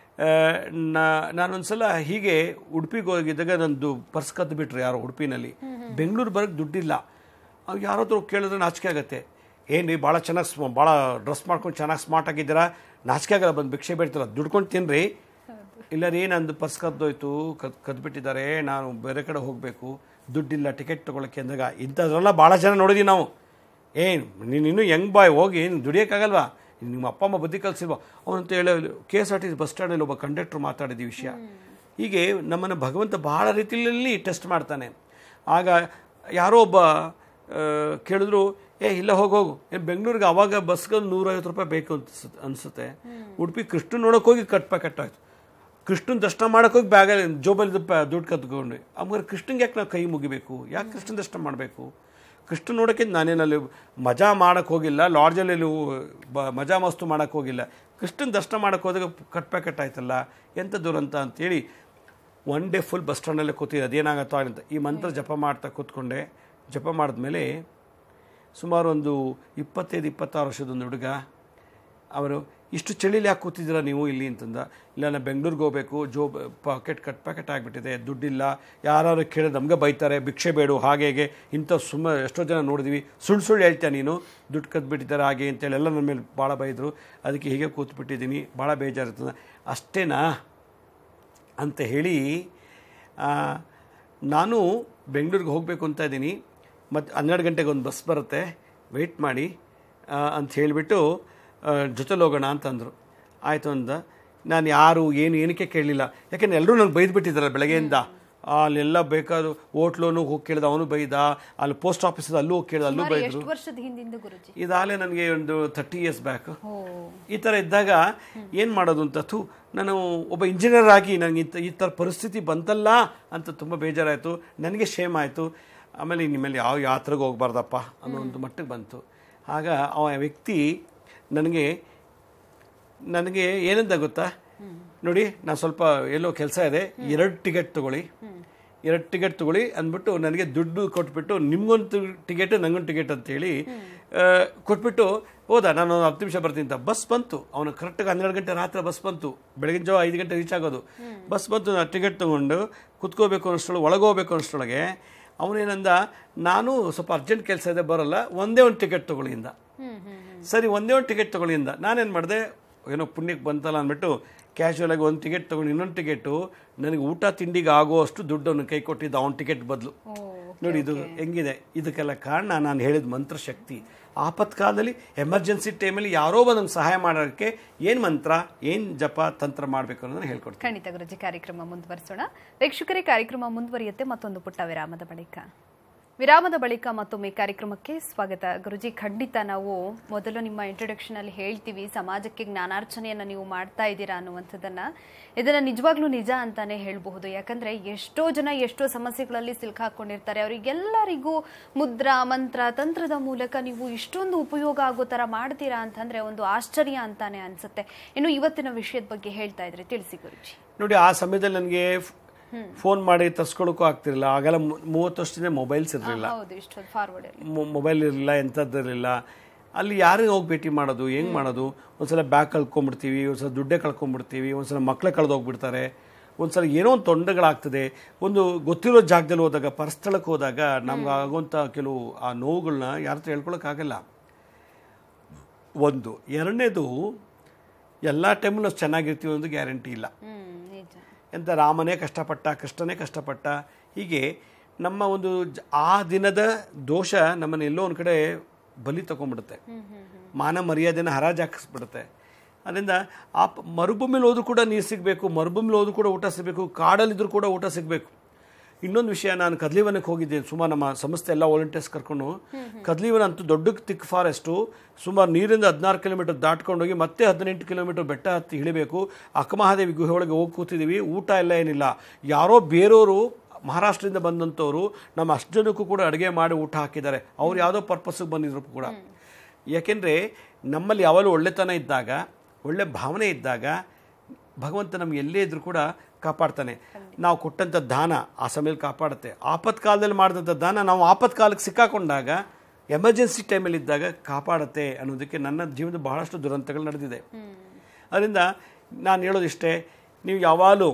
ನಾನೊಂದು ಸಲ ಹೀಗೆ ಉಡುಪಿಗೆ ಹೋಗಿದ್ದಾಗ ನಂದು ಪರ್ಸ್ ಕದ್ದು ಬಿಟ್ರು ಯಾರೋ ಉಡುಪಿನಲ್ಲಿ. ಬೆಂಗಳೂರು ಬರೋಕ್ಕೆ ದುಡ್ಡಿಲ್ಲ. ಅವು ಯಾರೋ ಹತ್ರ ಕೇಳಿದ್ರೆ ನಾಚಿಕೆ ಆಗುತ್ತೆ. ಏನು ರೀ ಭಾಳ ಚೆನ್ನಾಗಿ ಸ್ಮ ಭಾಳ ಡ್ರೆಸ್ ಮಾಡ್ಕೊಂಡು ಚೆನ್ನಾಗಿ ಸ್ಮಾರ್ಟ್ ಆಗಿದ್ದೀರಾ, ನಾಚಿಕೆ ಆಗಲ್ಲ, ಬಂದು ಭಿಕ್ಷೆ ಬೇಡ್ತೀರ, ದುಡ್ಕೊಂಡು ತಿನ್ನಿರಿ. ಇಲ್ಲ ರೀ ನಂದು ಪರ್ಸ್ ಕದ್ದೋಯ್ತು, ಕದ್ ಕದ್ಬಿಟ್ಟಿದ್ದಾರೆ, ನಾನು ಬೇರೆ ಕಡೆ ಹೋಗಬೇಕು, ದುಡ್ಡಿಲ್ಲ ಟಿಕೆಟ್ ತೊಗೊಳಕ್ಕೆ ಅಂದಾಗ ಇಂಥದ್ರೆಲ್ಲ ಭಾಳ ಜನ ನೋಡಿದ್ದೀವಿ ನಾವು. ಏನು ನೀನು ಇನ್ನೂ ಯಂಗ್ ಬಾಯ್, ಹೋಗಿ ಏನು ದುಡಿಯೋಕ್ಕಾಗಲ್ವಾ, ನಿಮ್ಮ ಅಪ್ಪ ಅಮ್ಮ ಬುದ್ಧಿ ಕಲಿಸಿಲ್ವಾ ಅವನಂತ ಹೇಳಿ K S R T C bus ಸ್ಟ್ಯಾಂಡಲ್ಲಿ ಒಬ್ಬ ಕಂಡಕ್ಟ್ರು ಮಾತಾಡಿದ ವಿಷಯ. ಹೀಗೆ ನಮ್ಮನ್ನು ಭಗವಂತ ಭಾಳ ರೀತಿಯಲ್ಲಿ ಟೆಸ್ಟ್ ಮಾಡ್ತಾನೆ. ಆಗ ಯಾರೋ ಒಬ್ಬ ಕೇಳಿದ್ರು, ಏ ಇಲ್ಲ ಹೋಗಿ ಹೋಗು, ಏನು ಬೆಂಗಳೂರಿಗೆ ಅವಾಗ ಬಸ್ಗೆ ನೂರೈವತ್ತು ರೂಪಾಯಿ ಬೇಕು ಅನ್ಸ ಅನಿಸುತ್ತೆ. ಉಡುಪಿ ಕೃಷ್ಣ ನೋಡೋಕೆ ಹೋಗಿ ಕಟ್ ಪ್ಯಾಕೆಟ್ ಆಯಿತು. ಕೃಷ್ಣನ ದರ್ಶನ ಮಾಡೋಕೆ ಹೋಗಿ ಬ್ಯಾಗಲ್ಲಿ ಜೋಬಲ್ಲಿ ದುಡ್ಡು ಕತ್ಕೊಂಡು, ಅವಾಗ ಕೃಷ್ಣಂಗೆ ಯಾಕೆ ನಾವು ಕೈ ಮುಗಿಬೇಕು? ಯಾಕೆ ಕೃಷ್ಣನ ದರ್ಶನ ಮಾಡಬೇಕು? ಕೃಷ್ಣ ನೋಡೋಕ್ಕೆ ನಾನೇನಲ್ಲಿ ಮಜಾ ಮಾಡೋಕ್ಕೆ ಹೋಗಿಲ್ಲ, ಲಾಡ್ಜಲ್ಲಿ ಬ ಮಜಾ ಮಸ್ತು ಮಾಡೋಕ್ಕೆ ಹೋಗಿಲ್ಲ. ಕೃಷ್ಣನ ದರ್ಶನ ಮಾಡೋಕ್ಕೆ ಹೋದಾಗ ಕಟ್ ಪ್ಯಾಕೆಟ್ ಆಯ್ತಲ್ಲ, ಎಂಥ ದುರಂತ ಅಂತೇಳಿ ಒನ್ ಡೇ ಫುಲ್ ಬಸ್ ಸ್ಟ್ಯಾಂಡಲ್ಲೇ ಕೂತಿದ್ದೆ. ಅದೇನಾಗತ್ತೋ ಅಂತ ಈ ಮಂತ್ರ ಜಪ ಮಾಡ್ತಾ ಕೂತ್ಕೊಂಡೆ. ಜಪ ಮಾಡಿದ್ಮೇಲೆ ಸುಮಾರು ಒಂದು ಇಪ್ಪತ್ತೈದು ಇಪ್ಪತ್ತಾರು ವರ್ಷದೊಂದು ಹುಡುಗ, ಅವರು ಇಷ್ಟು ಚಳಿಲಿ ಯಾಕೆ ಕೂತಿದ್ದೀರಾ ನೀವು ಇಲ್ಲಿ ಅಂತಂದ. ಇಲ್ಲ ನಾನು ಬೆಂಗಳೂರಿಗೆ ಹೋಗಬೇಕು, ಜೋ ಪಾಕೆಟ್ ಕಟ್ ಪ್ಯಾಕೆಟ್ ಆಗಿಬಿಟ್ಟಿದೆ, ದುಡ್ಡಿಲ್ಲ, ಯಾರು ಕೇಳಿದ್ರೆ ನಮಗೆ ಬೈತಾರೆ, ಭಿಕ್ಷೆ ಬೇಡು ಹಾಗೆ ಹೇಗೆ ಇಂಥ ಸುಮ್ಮ ಎಷ್ಟೋ ಜನ ನೋಡಿದ್ವಿ, ಸುಳ್ಳು ಸುಳ್ಳು ಹೇಳ್ತೀಯ ನೀನು, ದುಡ್ಡು ಕದ್ಬಿಟ್ಟಿದ್ದಾರೆ ಹಾಗೆ ಅಂತೇಳಿ ಎಲ್ಲ ನನ್ನ ಮೇಲೆ ಭಾಳ ಬೈದರು. ಅದಕ್ಕೆ ಹೀಗೆ ಕೂತ್ಬಿಟ್ಟಿದ್ದೀನಿ, ಭಾಳ ಬೇಜಾರಿರ್ತದೆ. ಅಷ್ಟೇನಾ ಅಂತ ಹೇಳಿ ನಾನು ಬೆಂಗಳೂರಿಗೆ ಹೋಗಬೇಕು ಅಂತ ಇದ್ದೀನಿ, ಮತ್ತು ಹನ್ನೆರಡು ಗಂಟೆಗೆ ಒಂದು ಬಸ್ ಬರುತ್ತೆ, ವೆಯ್ಟ್ ಮಾಡಿ ಅಂತ ಹೇಳಿಬಿಟ್ಟು ಜೊತೆಲಿ ಹೋಗೋಣ ಅಂತಂದರು. ಆಯಿತು ಅಂದ. ನಾನು ಯಾರು ಏನು ಏನಕ್ಕೆ ಕೇಳಲಿಲ್ಲ, ಯಾಕೆಂದ್ರೆ ಎಲ್ಲರೂ ನನಗೆ ಬೈದ್ಬಿಟ್ಟಿದ್ದಾರೆ ಬೆಳಗ್ಗೆಯಿಂದ. ಅಲ್ಲೆಲ್ಲ ಬೇಕಾದ್ರು ಹೋಟ್ಲೋನು ಹೋಗಿ ಕೇಳಿದ, ಅವನು ಬೈದ, ಅಲ್ಲಿ ಪೋಸ್ಟ್ ಆಫೀಸ್ ಅಲ್ಲೂ ಹೋಗಿ ಕೇಳಿದ, ಅಲ್ಲೂ ಬೈದರು. ಇದಾಗಲೇ ನನಗೆ ಒಂದು ಥರ್ಟಿ ಇಯರ್ಸ್ ಬ್ಯಾಕ್. ಈ ಥರ ಇದ್ದಾಗ ಏನು ಮಾಡೋದು ಅಂತ, ಥೂ ನಾನು ಒಬ್ಬ ಇಂಜಿನಿಯರ್ ಆಗಿ ನನಗೆ ಇಂಥ ಈ ಥರ ಪರಿಸ್ಥಿತಿ ಬಂತಲ್ಲ ಅಂತ ತುಂಬ ಬೇಜಾರಾಯಿತು. ನನಗೆ ಶೇಮ್ ಆಯಿತು. ಆಮೇಲೆ ನಿಮ್ಮಲ್ಲಿ ಯಾವ ಯಾತ್ರೆಗೆ ಹೋಗ್ಬಾರ್ದಪ್ಪ ಅನ್ನೋ ಒಂದು ಮಟ್ಟಿಗೆ ಬಂತು. ಆಗ ಆ ವ್ಯಕ್ತಿ ನನಗೆ ನನಗೆ ಏನಂತ ಗೊತ್ತಾ, ನೋಡಿ ನಾನು ಸ್ವಲ್ಪ ಎಲ್ಲೋ ಕೆಲಸ ಇದೆ, ಎರಡು ಟಿಕೆಟ್ ತೊಗೊಳ್ಳಿ, ಎರಡು ಟಿಕೆಟ್ ತೊಗೊಳ್ಳಿ ಅಂದ್ಬಿಟ್ಟು ನನಗೆ ದುಡ್ಡು ಕೊಟ್ಬಿಟ್ಟು ನಿಮ್ಗೊಂದು ಟಿಕೆಟ್ ನನಗೊಂದು ಟಿಕೆಟ್ ಅಂತೇಳಿ ಕೊಟ್ಬಿಟ್ಟು ಹೋದ. ನಾನು ಹತ್ತು ನಿಮಿಷ ಬರ್ತೀನಿ ಅಂತ. ಬಸ್ ಬಂತು, ಅವನು ಕರೆಕ್ಟಾಗಿ ಹನ್ನೆರಡು ಗಂಟೆ ರಾತ್ರಿ ಬಸ್ ಬಂತು. ಬೆಳಗಿನ ಜಾವ ಐದು ಗಂಟೆ ರೀಚ್ ಆಗೋದು. ಬಸ್ ಬಂತು, ನಾನು ಟಿಕೆಟ್ ತೊಗೊಂಡು ಕುತ್ಕೋಬೇಕು ಅನ್ನೋಷ್ಟೊಳಗೆ, ಒಳಗೋಗ್ಬೇಕು ಅನ್ನೋಷ್ಟೊಳಗೆ ಅವನೇನಂದ, ನಾನು ಸ್ವಲ್ಪ ಅರ್ಜೆಂಟ್ ಕೆಲಸ ಇದೆ ಬರೋಲ್ಲ, ಒಂದೇ ಒಂದು ಟಿಕೆಟ್ ತೊಗೊಳ್ಳಿಂದ. ಸರಿ ಒಂದೇ ಒಂದು ಟಿಕೆಟ್ ತೊಗೊಳ್ಳಿಂದ. ನಾನೇನು ಮಾಡಿದೆ, ಏನೋ ಪುಣ್ಯಕ್ಕೆ ಬಂತಲ್ಲ ಅಂದ್ಬಿಟ್ಟು ಕ್ಯಾಶುವಲ್ ಆಗಿ ಒಂದು ಟಿಕೆಟ್ ತೊಗೊಂಡು ಇನ್ನೊಂದು ಟಿಕೆಟು ನನಗೆ ಊಟ ತಿಂಡಿಗೆ ಆಗೋ ಅಷ್ಟು ದುಡ್ಡನ್ನು ಕೈ ಕೊಟ್ಟಿದ್ದ ಅವನ ಟಿಕೆಟ್ ಬದಲು. ನೋಡಿ ಇದು ಹೆಂಗಿದೆ. ಇದಕ್ಕೆಲ್ಲ ಕಾರಣ ನಾನು ಹೇಳಿದ ಮಂತ್ರ ಶಕ್ತಿ. ಆಪತ್ಕಾಲದಲ್ಲಿ ಎಮರ್ಜೆನ್ಸಿ ಟೈಮಲ್ಲಿ ಯಾರೋ ಬಂದು ಸಹಾಯ ಮಾಡೋಕ್ಕೆ ಏನು ಮಂತ್ರ, ಏನು ಜಪ ತಂತ್ರ ಮಾಡಬೇಕು ಅನ್ನೋದನ್ನ ಹೇಳ್ಕೊಡ್ತೀನಿ. ಖಂಡಿತ ಗುರುಜಿ, ಕಾರ್ಯಕ್ರಮ ಮುಂದುವರಿಸೋಣ. ವೀಕ್ಷಕರೇ, ಕಾರ್ಯಕ್ರಮ ಮುಂದುವರಿಯುತ್ತೆ ಮತ್ತೊಂದು ಪುಟ್ಟ ವಿರಾಮದ ಬಳಿಕ. ವಿರಾಮದ ಬಳಿಕ ಮತ್ತೊಮ್ಮೆ ಕಾರ್ಯಕ್ರಮಕ್ಕೆ ಸ್ವಾಗತ. ಗುರುಜಿ, ಖಂಡಿತ ನಾವು ಮೊದಲು ನಿಮ್ಮ ಇಂಟ್ರೊಡಕ್ಷನ್ ಅಲ್ಲಿ ಹೇಳ್ತೀವಿ ಸಮಾಜಕ್ಕೆ ಜ್ಞಾನಾರ್ಚನೆಯನ್ನ ನೀವು ಮಾಡ್ತಾ ಇದ್ದೀರಾ ಅನ್ನುವಂಥದ್ದನ್ನ. ಇದನ್ನ ನಿಜವಾಗ್ಲೂ ನಿಜ ಅಂತಾನೆ ಹೇಳಬಹುದು. ಯಾಕಂದ್ರೆ ಎಷ್ಟೋ ಜನ ಎಷ್ಟೋ ಸಮಸ್ಯೆಗಳಲ್ಲಿ ಸಿಲುಕಾಕೊಂಡಿರ್ತಾರೆ. ಅವರಿಗೆಲ್ಲರಿಗೂ ಮುದ್ರಾ ಮಂತ್ರ ತಂತ್ರದ ಮೂಲಕ ನೀವು ಇಷ್ಟೊಂದು ಉಪಯೋಗ ಆಗೋ ತರ ಮಾಡ್ತೀರಾ ಅಂತಂದ್ರೆ ಒಂದು ಆಶ್ಚರ್ಯ ಅಂತಾನೆ ಅನ್ಸುತ್ತೆ. ಇನ್ನು ಇವತ್ತಿನ ವಿಷಯದ ಬಗ್ಗೆ ಹೇಳ್ತಾ ಇದ್ರೆ ತಿಳಿಸಿ ಗುರುಜಿ. ನೋಡಿ, ಆ ಸಮಯದಲ್ಲಿ ನನಗೆ ಫೋನ್ ಮಾಡಿ ತರ್ಸ್ಕೊಳ್ಳೋಕ್ಕೂ ಆಗ್ತಿರಲಿಲ್ಲ. ಆಗೆಲ್ಲ ಮೂವತ್ತು ವರ್ಷದಿಂದ ಮೊಬೈಲ್ಸ್ ಇರಲಿಲ್ಲ, ಮೊಬೈಲ್ ಇರಲಿಲ್ಲ, ಎಂಥದ್ದಿರಲಿಲ್ಲ. ಅಲ್ಲಿ ಯಾರಿಗೆ ಹೋಗಿ ಭೇಟಿ ಮಾಡೋದು, ಹೆಂಗೆ ಮಾಡೋದು? ಒಂದ್ಸಲ ಬ್ಯಾಗ್ ಕಳ್ಕೊಂಡ್ಬಿಡ್ತೀವಿ, ಒಂದ್ಸಲ ದುಡ್ಡೇ ಕಳ್ಕೊಂಡ್ಬಿಡ್ತೀವಿ, ಒಂದ್ಸಲ ಮಕ್ಕಳೇ ಕಳೆದೋಗ್ಬಿಡ್ತಾರೆ, ಒಂದ್ಸಲ ಏನೋ ಒಂದು ತೊಂದರೆಗಳಾಗ್ತದೆ. ಒಂದು ಗೊತ್ತಿರೋ ಜಾಗದಲ್ಲಿ ಹೋದಾಗ, ಪರಸ್ಥಳಕ್ಕೆ ಹೋದಾಗ ನಮ್ಗೆ ಆಗುವಂಥ ಕೆಲವು ಆ ನೋವುಗಳನ್ನ ಯಾರ ಹತ್ರ ಹೇಳ್ಕೊಳಕ್ಕಾಗಲ್ಲ. ಒಂದು. ಎರಡನೇದು, ಎಲ್ಲ ಟೈಮಲ್ಲೂ ಅಷ್ಟು ಚೆನ್ನಾಗಿರ್ತೀವಿ ಒಂದು ಗ್ಯಾರಂಟಿ ಇಲ್ಲ. ಎಂತ ರಾಮನೇ ಕಷ್ಟಪಟ್ಟ, ಕೃಷ್ಣನೇ ಕಷ್ಟಪಟ್ಟ, ಹೀಗೆ ನಮ್ಮ ಒಂದು ಆ ದಿನದ ದೋಷ ನಮ್ಮನ್ನು ಎಲ್ಲೋ ಒಂದು ಕಡೆ ಬಲಿ ತಗೊಂಡ್ಬಿಡುತ್ತೆ, ಮಾನ ಮರ್ಯಾದೆನ ಹರಾಜಾಕಿಸ್ಬಿಡುತ್ತೆ. ಅದರಿಂದ ಆ ಮರುಭೂಮಿಲಿ ಹೋದ್ರೂ ಕೂಡ ನೀರು ಸಿಗಬೇಕು, ಮರುಭೂಮಿಲಿ ಹೋದ್ರೂ ಕೂಡ ಊಟ ಸಿಗಬೇಕು, ಕಾಡಲ್ಲಿದ್ರೂ ಕೂಡ ಊಟ ಸಿಗಬೇಕು. ಇನ್ನೊಂದು ವಿಷಯ, ನಾನು ಕದ್ಲಿವನಕ್ಕೆ ಹೋಗಿದ್ದೇನೆ. ಸುಮಾರು ನಮ್ಮ ಸಂಸ್ಥೆ ಎಲ್ಲ ವಾಲಂಟಿಯರ್ಸ್ ಕರ್ಕೊಂಡು. ಕದ್ಲಿವನ ಅಂತೂ ದೊಡ್ಡ ತಿಕ್ ಫಾರೆಸ್ಟು, ಸುಮಾರು ನೀರಿಂದ ಹದಿನಾರು ಕಿಲೋಮೀಟರ್ ದಾಟ್ಕೊಂಡೋಗಿ ಮತ್ತೆ ಹದಿನೆಂಟು ಕಿಲೋಮೀಟರ್ ಬೆಟ್ಟ ಹತ್ತಿ ಇಳಿಬೇಕು. ಅಕ್ಕಮಹಾದೇವಿ ಗುಹೆ ಒಳಗೆ ಹೋಗಿ ಕೂತಿದ್ದೀವಿ. ಊಟ ಎಲ್ಲ ಏನಿಲ್ಲ. ಯಾರೋ ಬೇರೆಯವರು ಮಹಾರಾಷ್ಟ್ರದಿಂದ ಬಂದಂಥವ್ರು ನಮ್ಮ ಅಷ್ಟು ಜನಕ್ಕೂ ಕೂಡ ಅಡುಗೆ ಮಾಡಿ ಊಟ ಹಾಕಿದ್ದಾರೆ. ಅವ್ರು ಯಾವುದೋ ಪರ್ಪಸ್ಸಿಗೆ ಬಂದಿದ್ರು ಕೂಡ. ಯಾಕೆಂದರೆ ನಮ್ಮಲ್ಲಿ ಯಾವಾಗಲೂ ಒಳ್ಳೆತನ ಇದ್ದಾಗ, ಒಳ್ಳೆ ಭಾವನೆ ಇದ್ದಾಗ ಭಗವಂತ ನಮ್ಗೆ ಎಲ್ಲೇ ಇದ್ರೂ ಕೂಡ ಕಾಪಾಡ್ತಾನೆ. ನಾವು ಕೊಟ್ಟಂಥ ದಾನ ಆ ಸಮಯದಲ್ಲಿ ಕಾಪಾಡುತ್ತೆ. ಆಪತ್ಕಾಲದಲ್ಲಿ ಮಾಡಿದಂಥ ದಾನ ನಾವು ಆಪತ್ಕಾಲಕ್ಕೆ ಸಿಕ್ಕಾಕೊಂಡಾಗ, ಎಮರ್ಜೆನ್ಸಿ ಟೈಮಲ್ಲಿ ಇದ್ದಾಗ ಕಾಪಾಡುತ್ತೆ ಅನ್ನೋದಕ್ಕೆ ನನ್ನ ಜೀವನದ ಬಹಳಷ್ಟು ದುರಂತಗಳು ನಡೆದಿದೆ. ಅದರಿಂದ ನಾನು ಹೇಳೋದಿಷ್ಟೇ, ನೀವು ಯಾವಾಗಲೂ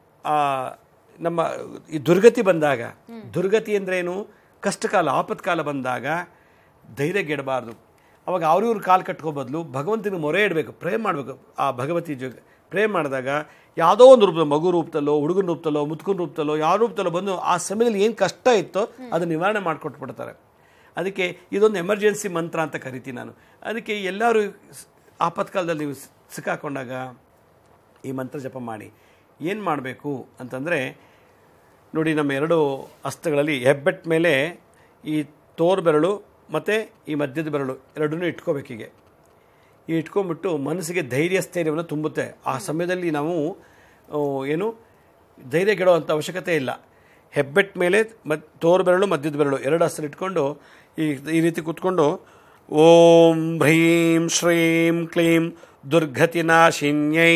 ನಮ್ಮ ಈ ದುರ್ಗತಿ ಬಂದಾಗ, ದುರ್ಗತಿ ಅಂದ್ರೇನು, ಕಷ್ಟಕಾಲ ಆಪತ್ಕಾಲ ಬಂದಾಗ ಧೈರ್ಯಗೆಡಬಾರ್ದು. ಅವಾಗ ಅವ್ರಿವ್ರ ಕಾಲು ಕಟ್ಕೋ ಬದಲು ಭಗವಂತನಿಗೆ ಮೊರೆ ಇಡಬೇಕು, ಪ್ರೇ ಮಾಡಬೇಕು. ಆ ಭಗವತಿ ಜೊತೆ ಪ್ರೇ ಮಾಡಿದಾಗ ಯಾವುದೋ ಒಂದು ರೂಪದಲ್ಲಿ, ಮಗು ರೂಪದಲ್ಲೋ, ಹುಡುಗನ ರೂಪದಲ್ಲೋ, ಮುತ್ಕನ ರೂಪದಲ್ಲೋ, ಯಾವ ರೂಪದಲ್ಲೋ ಬಂದು ಆ ಸಮಯದಲ್ಲಿ ಏನು ಕಷ್ಟ ಇತ್ತೋ ಅದನ್ನು ನಿವಾರಣೆ ಮಾಡಿಕೊಟ್ಬಿಡ್ತಾರೆ. ಅದಕ್ಕೆ ಇದೊಂದು ಎಮರ್ಜೆನ್ಸಿ ಮಂತ್ರ ಅಂತ ಕರಿತೀನಿ ನಾನು. ಅದಕ್ಕೆ ಎಲ್ಲರೂ ಆಪತ್ಕಾಲದಲ್ಲಿ ನೀವು ಸಿಕ್ಕಾಕೊಂಡಾಗ ಈ ಮಂತ್ರ ಜಪ ಮಾಡಿ. ಏನು ಮಾಡಬೇಕು ಅಂತಂದರೆ, ನೋಡಿ ನಮ್ಮ ಎರಡು ಹಸ್ತಗಳಲ್ಲಿ ಹೆಬ್ಬೆಟ್ ಮೇಲೆ ಈ ತೋರು ಬೆರಳು ಮತ್ತು ಈ ಮಧ್ಯದ ಬೆರಳು ಎರಡನ್ನೂ ಇಟ್ಕೋಬೇಕೀಗೆ. ಈ ಇಟ್ಕೊಂಡ್ಬಿಟ್ಟು ಮನಸ್ಸಿಗೆ ಧೈರ್ಯ ಸ್ಥೈರ್ಯವನ್ನು ತುಂಬುತ್ತೆ. ಆ ಸಮಯದಲ್ಲಿ ನಾವು ಏನು ಧೈರ್ಯ ಗೆಡೋವಂಥ ಅವಶ್ಯಕತೆ ಇಲ್ಲ. ಹೆಬ್ಬೆಟ್ ಮೇಲೆ ಮತ್ತು ತೋರು ಬೆರಳು ಮಧ್ಯದ ಬೆರಳು ಎರಡು ಹಸ್ತಲ್ಲಿ ಇಟ್ಕೊಂಡು ಈ ಈ ರೀತಿ ಕೂತ್ಕೊಂಡು ಓಂ ಹ್ರೀಂ ಶ್ರೀಂ ಕ್ಲೀಂ ದುರ್ಗತಿನಾಶಿನ್ಯೈ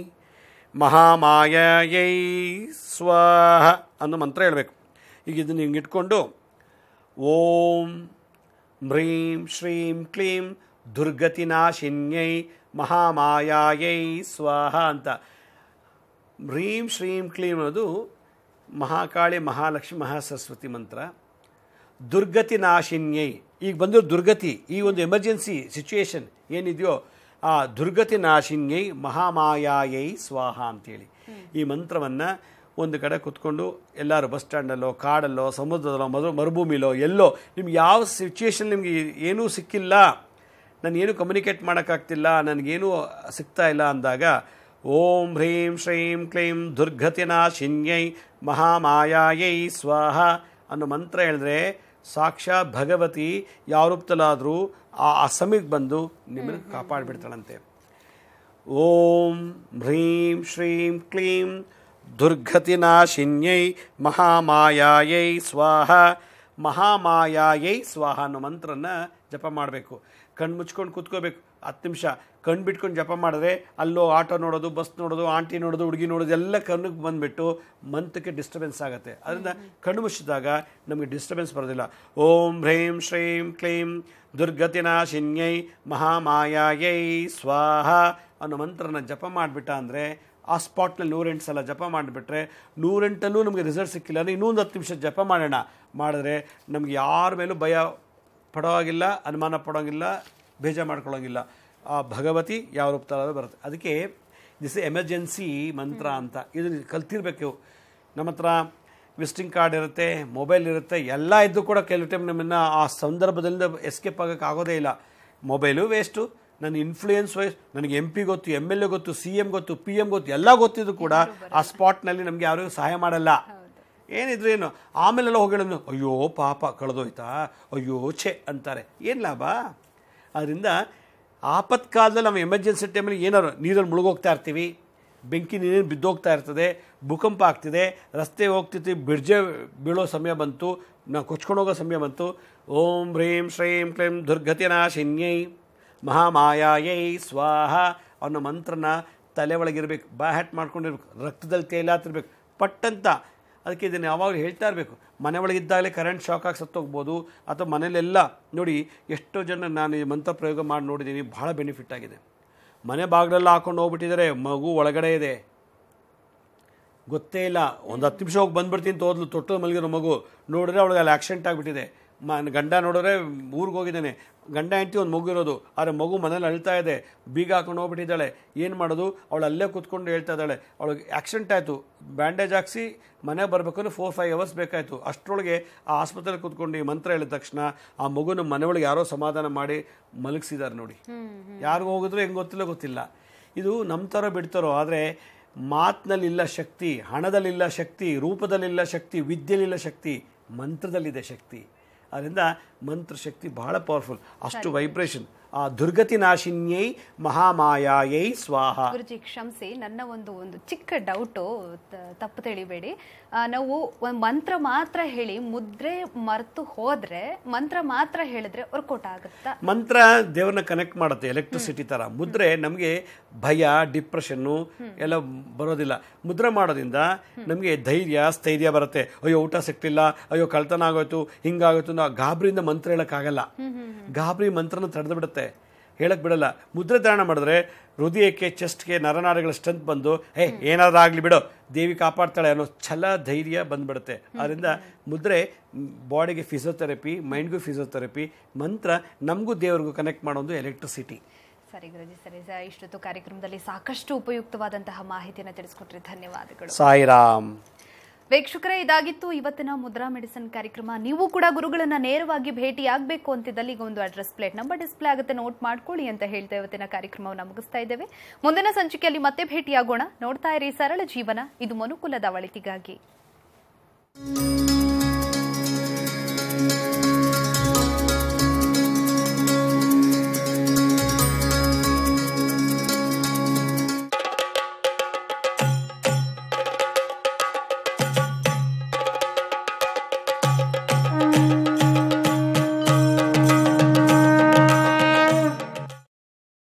ಮಹಾಮಾಯೈ ಸ್ವಾಹ ಅನ್ನೋ ಮಂತ್ರ ಹೇಳಬೇಕು. ಈಗ ಇದನ್ನು ಹಿಂಗೆ ಇಟ್ಕೊಂಡು ಓಂ ಹ್ರೀಂ ಶ್ರೀಂ ಕ್ಲೀಂ ದುರ್ಗತಿನಾಶಿನ್ಯೈ ಮಹಾಮಾಯೈ ಸ್ವಾಹ ಅಂತ. ಹ್ರೀಂ ಶ್ರೀಂ ಕ್ಲೀಂ ಅನ್ನೋದು ಮಹಾಕಾಳಿ, ಮಹಾಲಕ್ಷ್ಮಿ, ಮಹಾಸರಸ್ವತಿ ಮಂತ್ರ. ದುರ್ಗತಿನಾಶಿನ್ಯೈ, ಈಗ ಬಂದಿರೋ ದುರ್ಗತಿ, ಈ ಒಂದು ಎಮರ್ಜೆನ್ಸಿ ಸಿಚುಯೇಷನ್ ಏನಿದೆಯೋ ಆ ದುರ್ಗತಿನಾಶಿನ್ಯೈ ಮಹಾಮಾಯೈ ಸ್ವಾಹ ಅಂತೇಳಿ ಈ ಮಂತ್ರವನ್ನು ಒಂದು ಕಡೆ ಕೂತ್ಕೊಂಡು ಎಲ್ಲರೂ ಬಸ್ ಸ್ಟ್ಯಾಂಡಲ್ಲೋ, ಕಾಡಲ್ಲೋ, ಸಮುದ್ರದಲ್ಲೋ, ಮರು ಮರುಭೂಮಿಲೋ ಎಲ್ಲೋ ನಿಮ್ಗೆ ಯಾವ ಸಿಚುಯೇಷನ್ ನಿಮಗೆ ಏನೂ ಸಿಕ್ಕಿಲ್ಲ, ನಾನೇನು ಕಮ್ಯುನಿಕೇಟ್ ಮಾಡೋಕ್ಕಾಗ್ತಿಲ್ಲ, ನನಗೇನು ಸಿಗ್ತಾ ಇಲ್ಲ ಅಂದಾಗ ಓಂ ಹ್ರೀಂ ಶ್ರೀಂ ಕ್ಲೀಂ ದುರ್ಗತಿನಾಶಿನ್ಯೈ ಮಹಾಮಾಯಾಯೈ ಸ್ವಾಹ ಅನ್ನೋ ಮಂತ್ರ ಹೇಳಿದ್ರೆ ಸಾಕ್ಷಾತ್ ಭಗವತಿ ಯಾವ ರೂಪದಲ್ಲಾದರೂ ಆ ಸಮಯಕ್ಕೆ ಬಂದು ನಿಮ್ಮನ್ನು ಕಾಪಾಡಿಬಿಡ್ತಾಳಂತೆ. ಓಂ ಹ್ರೀಂ ಶ್ರೀಂ ಕ್ಲೀಂ ದುರ್ಗತಿನಾಶಿನ್ಯೈ ಮಹಾಮಾಯಾಯೈ ಸ್ವಾಹ ಮಹಾಮಾಯಾಯೈ ಸ್ವಾಹ ಅನ್ನೋ ಮಂತ್ರನ ಜಪ ಮಾಡಬೇಕು. ಕಣ್ಣು ಮುಚ್ಕೊಂಡು ಕೂತ್ಕೋಬೇಕು ಹತ್ತು ನಿಮಿಷ. ಕಣ್ಣು ಬಿಟ್ಕೊಂಡು ಜಪ ಮಾಡಿದ್ರೆ ಅಲ್ಲೋ ಆಟೋ ನೋಡೋದು, ಬಸ್ ನೋಡೋದು, ಆಂಟಿ ನೋಡೋದು, ಹುಡುಗಿ ನೋಡೋದು ಎಲ್ಲ ಕಣ್ಣಿಗೆ ಬಂದುಬಿಟ್ಟು ಮಂತ್ರಕ್ಕೆ ಡಿಸ್ಟರ್ಬೆನ್ಸ್ ಆಗುತ್ತೆ. ಅದರಿಂದ ಕಣ್ಣು ಮುಚ್ಚಿದಾಗ ನಮಗೆ ಡಿಸ್ಟರ್ಬೆನ್ಸ್ ಬರೋದಿಲ್ಲ. ಓಂ ಹ್ರೀಂ ಶ್ರೀಂ ಕ್ಲೀಂ ದುರ್ಗತಿನಾಶಿನ್ಯೈ ಮಹಾಮಾಯಾಯೈ ಸ್ವಾಹ ಅನ್ನೋ ಮಂತ್ರನ ಜಪ ಮಾಡಿಬಿಟ್ಟ ಅಂದರೆ ಆ ಸ್ಪಾಟ್ನಲ್ಲಿ ನೂರೆಂಟು ಸಲ ಜಪ ಮಾಡಿಬಿಟ್ರೆ ನೂರೆಂಟಲ್ಲೂ ನಮಗೆ ರಿಸಲ್ಟ್ ಸಿಕ್ಕಿಲ್ಲ ಅಂದರೆ ಇನ್ನೊಂದು ಹತ್ತು ನಿಮಿಷ ಜಪ ಮಾಡೋಣ. ಮಾಡಿದ್ರೆ ನಮ್ಗೆ ಯಾರ ಮೇಲೂ ಭಯ ಪಡೋವಾಗಿಲ್ಲ, ಅನುಮಾನ ಪಡೋಂಗಿಲ್ಲ, ಬೇಜಾರು ಮಾಡ್ಕೊಳ್ಳೋಂಗಿಲ್ಲ. ಆ ಭಗವತಿ ಯಾವ ರೂಪದಲ್ಲಿ ಬರುತ್ತೆ. ಅದಕ್ಕೆ ದಿಸ್ ಎಮರ್ಜೆನ್ಸಿ ಮಂತ್ರ ಅಂತ ಇದನ್ನು ಕಲ್ತಿರ್ಬೇಕು. ನಮ್ಮ ಹತ್ರ ವಿಸಿಟಿಂಗ್ ಕಾರ್ಡ್ ಇರುತ್ತೆ, ಮೊಬೈಲ್ ಇರುತ್ತೆ, ಎಲ್ಲ ಇದ್ದು ಕೂಡ ಕೆಲವು ಟೈಮ್ ನಮ್ಮನ್ನು ಆ ಸಂದರ್ಭದಿಂದ ಎಸ್ಕೇಪ್ ಆಗೋಕ್ಕೆ ಆಗೋದೇ ಇಲ್ಲ. ಮೊಬೈಲು ವೇಸ್ಟು, ನನ್ನ ಇನ್ಫ್ಲೂಯೆನ್ಸ್ ವೈಸ್ ನನಗೆ ಎಂ ಪಿ ಗೊತ್ತು, ಎಮ್ ಎಲ್ ಎ ಗೊತ್ತು, ಸಿ ಎಮ್ ಗೊತ್ತು, ಪಿ ಎಮ್ ಗೊತ್ತು, ಎಲ್ಲ ಗೊತ್ತಿದ್ದು ಕೂಡ ಆ ಸ್ಪಾಟ್ನಲ್ಲಿ ನಮಗೆ ಯಾರಿಗೂ ಸಹಾಯ ಮಾಡಲ್ಲ. ಏನಿದ್ರು ಏನು ಆಮೇಲೆಲ್ಲ ಹೋಗಿಡೋದು, ಅಯ್ಯೋ ಪಾಪ ಕಳೆದೋಯ್ತಾ, ಅಯ್ಯೋ ಛೆ ಅಂತಾರೆ. ಏನು ಲಾಭ? ಅದರಿಂದ ಆಪತ್ಕಾಲದಲ್ಲಿ ನಾವು ಎಮರ್ಜೆನ್ಸಿ ಟೈಮಲ್ಲಿ ಏನಾರು ನೀರಲ್ಲಿ ಮುಳುಗೋಗ್ತಾ ಇರ್ತೀವಿ, ಬೆಂಕಿ ನೀರು ಬಿದ್ದೋಗ್ತಾ ಇರ್ತದೆ, ಭೂಕಂಪ ಆಗ್ತಿದೆ, ರಸ್ತೆ ಹೋಗ್ತಿರ್ತೀವಿ, ಬ್ರಿಡ್ಜೆ ಬೀಳೋ ಸಮಯ ಬಂತು, ನಾವು ಕೊಚ್ಕೊಂಡು ಹೋಗೋ ಸಮಯ ಬಂತು. ಓಂ ಹ್ರೀಂ ಶ್ರೀಂ ಕ್ಲೀಂ ದುರ್ಗತಿನಾಶಿನ್ಯೈ ಮಹಾಮಾಯಾಯೈ ಸ್ವಾಹ ಅನ್ನೋ ಮಂತ್ರನ ತಲೆ ಒಳಗಿರ್ಬೇಕು, ಬಾ ಹ್ಯಾಟ್ ಮಾಡ್ಕೊಂಡಿರ್ಬೇಕು, ರಕ್ತದಲ್ಲಿ ತೇಲಾತಿರ್ಬೇಕು ಪಟ್ಟಂತ. ಅದಕ್ಕೆ ಇದನ್ನು ಯಾವಾಗಲೂ ಹೇಳ್ತಾ ಇರಬೇಕು. ಮನೆ ಒಳಗಿದ್ದಾಗಲೇ ಕರೆಂಟ್ ಶಾಕ್ ಆಗಿ ಸತ್ತೋಗ್ಬೋದು, ಅಥವಾ ಮನೇಲೆಲ್ಲ ನೋಡಿ ಎಷ್ಟೋ ಜನ ನಾನು ಈ ಮಂತ್ರ ಪ್ರಯೋಗ ಮಾಡಿ ನೋಡಿದ್ದೀನಿ, ಭಾಳ ಬೆನಿಫಿಟ್ ಆಗಿದೆ. ಮನೆ ಬಾಗಿಲೆಲ್ಲ ಹಾಕೊಂಡು ಹೋಗ್ಬಿಟ್ಟಿದ್ದಾರೆ, ಮಗು ಒಳಗಡೆ ಇದೆ, ಗೊತ್ತೇ ಇಲ್ಲ. ಒಂದು ಹತ್ತು ನಿಮಿಷ ಹೋಗಿ ಬಂದುಬಿಡ್ತೀನಿ ಅಂತ ಹೋದ್ಲು, ತೊಟ್ಟು ಮಲಗಿರೋ ಮಗು ನೋಡಿದ್ರೆ ಅವಳಿಗೆ ಅಲ್ಲಿ ಆಕ್ಸಿಡೆಂಟ್ ಆಗಿಬಿಟ್ಟಿದೆ. ಮ ಗಂಡ ನೋಡಿದ್ರೆ ಊರಿಗೆ ಹೋಗಿದ್ದಾನೆ, ಗಂಡ ಹೆಂಡತಿ ಒಂದು ಮಗು ಇರೋದು, ಆದರೆ ಮಗು ಮನೇಲಿ ಅಳ್ತಾ ಇದೆ, ಬೀಗ ಹಾಕೊಂಡು ಹೋಗ್ಬಿಟ್ಟಿದ್ದಾಳೆ. ಏನು ಮಾಡೋದು? ಅವಳು ಅಲ್ಲೇ ಕೂತ್ಕೊಂಡು ಹೇಳ್ತಾ ಇದ್ದಾಳೆ, ಅವಳಿಗೆ ಆಕ್ಸಿಡೆಂಟ್ ಆಯಿತು, ಬ್ಯಾಂಡೇಜ್ ಹಾಕ್ಸಿ ಮನೆಗೆ ಬರಬೇಕಂದ್ರೆ ಫೋರ್ ಫೈವ್ ಅವರ್ಸ್ ಬೇಕಾಯಿತು. ಅಷ್ಟರೊಳಗೆ ಆ ಆಸ್ಪತ್ರೆಯಲ್ಲಿ ಕೂತ್ಕೊಂಡು ಈ ಮಂತ್ರ ಹೇಳಿದ ತಕ್ಷಣ ಆ ಮಗುನ ಮನೆಯೊಳಗೆ ಯಾರೋ ಸಮಾಧಾನ ಮಾಡಿ ಮಲಗಿಸಿದ್ದಾರೆ ನೋಡಿ. ಯಾರಿಗೂ ಹೋಗಿದ್ರು ಹೆಂಗೆ ಗೊತ್ತಿಲ್ಲ ಗೊತ್ತಿಲ್ಲ. ಇದು ನಮ್ಮ ಥರ ಬಿಡ್ತಾರೋ, ಆದರೆ ಮಾತಿನಲ್ಲಿಲ್ಲ ಶಕ್ತಿ, ಹಣದಲ್ಲಿಲ್ಲ ಶಕ್ತಿ, ರೂಪದಲ್ಲಿಲ್ಲ ಶಕ್ತಿ, ವಿದ್ಯೆಯಲ್ಲಿಲ್ಲ ಶಕ್ತಿ, ಮಂತ್ರದಲ್ಲಿದೆ ಶಕ್ತಿ. ಅದರಿಂದ ಮಂತ್ರ ಶಕ್ತಿ ಬಹಳ ಪವರ್ಫುಲ್. ಅಷ್ಟು ವೈಬ್ರೇಷನ್. ಆ ದುರ್ಗತಿ ನಾಶಿನ್ಯೈ ಮಹಾಮಾಯಾಯೈ ಸ್ವಾಹ. ಗುರುಜಿ ಕ್ಷಮಿಸಿ, ನನ್ನ ಒಂದು ಒಂದು ಚಿಕ್ಕ ಡೌಟು, ತಪ್ಪು ತಿಳಿಬೇಡಿ. ನಾವು ಒಂದು ಮಂತ್ರ ಮಾತ್ರ ಹೇಳಿ ಮುದ್ರೆ ಮರೆತು ಹೋದ್ರೆ, ಮಂತ್ರ ಮಾತ್ರ ಹೇಳಿದ್ರೆ ವರ್ಕೌಟ್ ಆಗುತ್ತಾ? ಮಂತ್ರ ದೇವ್ರನ್ನ ಕನೆಕ್ಟ್ ಮಾಡುತ್ತೆ, ಎಲೆಕ್ಟ್ರಿಸಿಟಿ ತರ. ಮುದ್ರೆ ನಮಗೆ ಭಯ, ಡಿಪ್ರೆಷನ್ನು ಎಲ್ಲ ಬರೋದಿಲ್ಲ. ಮುದ್ರೆ ಮಾಡೋದ್ರಿಂದ ನಮಗೆ ಧೈರ್ಯ, ಸ್ಥೈರ್ಯ ಬರುತ್ತೆ. ಅಯ್ಯೋ ಊಟ ಸಿಕ್ತಿಲ್ಲ, ಅಯ್ಯೋ ಕಳ್ತನ ಆಗೋಯ್ತು, ಹಿಂಗಾಗೋಯ್ತು, ನಾವು ಗಾಬರಿಯಿಂದ ಮಂತ್ರ ಹೇಳಕ್ಕಾಗಲ್ಲ. ಗಾಬರಿ ಮಂತ್ರನ ತಡೆದು ಬಿಡುತ್ತೆ, ಹೇಳಕ್ ಬಿಡಲ್ಲ. ಮುದ್ರೆ ಧಾರಣ ಮಾಡಿದ್ರೆ ಹೃದಯಕ್ಕೆ, ಚೆಸ್ಟ್ಗೆ, ನರನಾಡಿಗಳ ಸ್ಟ್ರೆಂತ್ ಬಂದು ಹೇ ಏನಾದ್ರೂ ಆಗಲಿ ಬಿಡೋ, ದೇವಿ ಕಾಪಾಡ್ತಾಳೆ ಅನ್ನೋ ಛಲ, ಧೈರ್ಯ ಬಂದ್ಬಿಡುತ್ತೆ. ಅದರಿಂದ ಮುದ್ರೆ ಬಾಡಿಗೆ ಫಿಸಿಯೋಥೆರಪಿ, ಮೈಂಡ್ಗೂ ಫಿಸಿಯೋಥೆರಪಿ. ಮಂತ್ರ ನಮಗೂ ದೇವ್ರಿಗೂ ಕನೆಕ್ಟ್ ಮಾಡೋದು ಎಲೆಕ್ಟ್ರಿಸಿಟಿ. ಸರಿ ಗುರುಜಿ, ಸರಿ ಸರ್. ಇಷ್ಟೊತ್ತು ಕಾರ್ಯಕ್ರಮದಲ್ಲಿ ಸಾಕಷ್ಟು ಉಪಯುಕ್ತವಾದಂತಹ ಮಾಹಿತಿಯನ್ನು ತಿಳಿಸ್ಕೊಟ್ರಿ, ಧನ್ಯವಾದಗಳು. ಸಾಯಿರಾಮ್. ವೀಕ್ಷಕರೇ, ಇದಾಗಿತ್ತು ಇವತ್ತಿನ ಮುದ್ರಾ ಮೆಡಿಸಿನ್ ಕಾರ್ಯಕ್ರಮ. ನೀವು ಕೂಡ ಗುರುಗಳನ್ನ ನೇರವಾಗಿ ಭೇಟಿ ಆಗಬೇಕು ಅಂತಿದ್ದಲ್ಲಿ ಈಗ ಒಂದು ಅಡ್ರೆಸ್ ಪ್ಲೇಟ್ ನಂಬರ್ ಡಿಸ್ಪ್ಲೇ ಆಗುತ್ತೆ, ನೋಟ್ ಮಾಡ್ಕೊಳ್ಳಿ ಅಂತ ಹೇಳ್ತಾ ಇವತ್ತಿನ ಕಾರ್ಯಕ್ರಮವನ್ನು ಮುಗಿಸ್ತಾ ಇದ್ದೇವೆ. ಮುಂದಿನ ಸಂಚಿಕೆಯಲ್ಲಿ ಮತ್ತೆ ಭೇಟಿಯಾಗೋಣ. ನೋಡ್ತಾ ಇರಿ ಸರಳ ಜೀವನ, ಇದು ಮನುಕುಲದ ಒಳಿತಿಗಾಗಿ.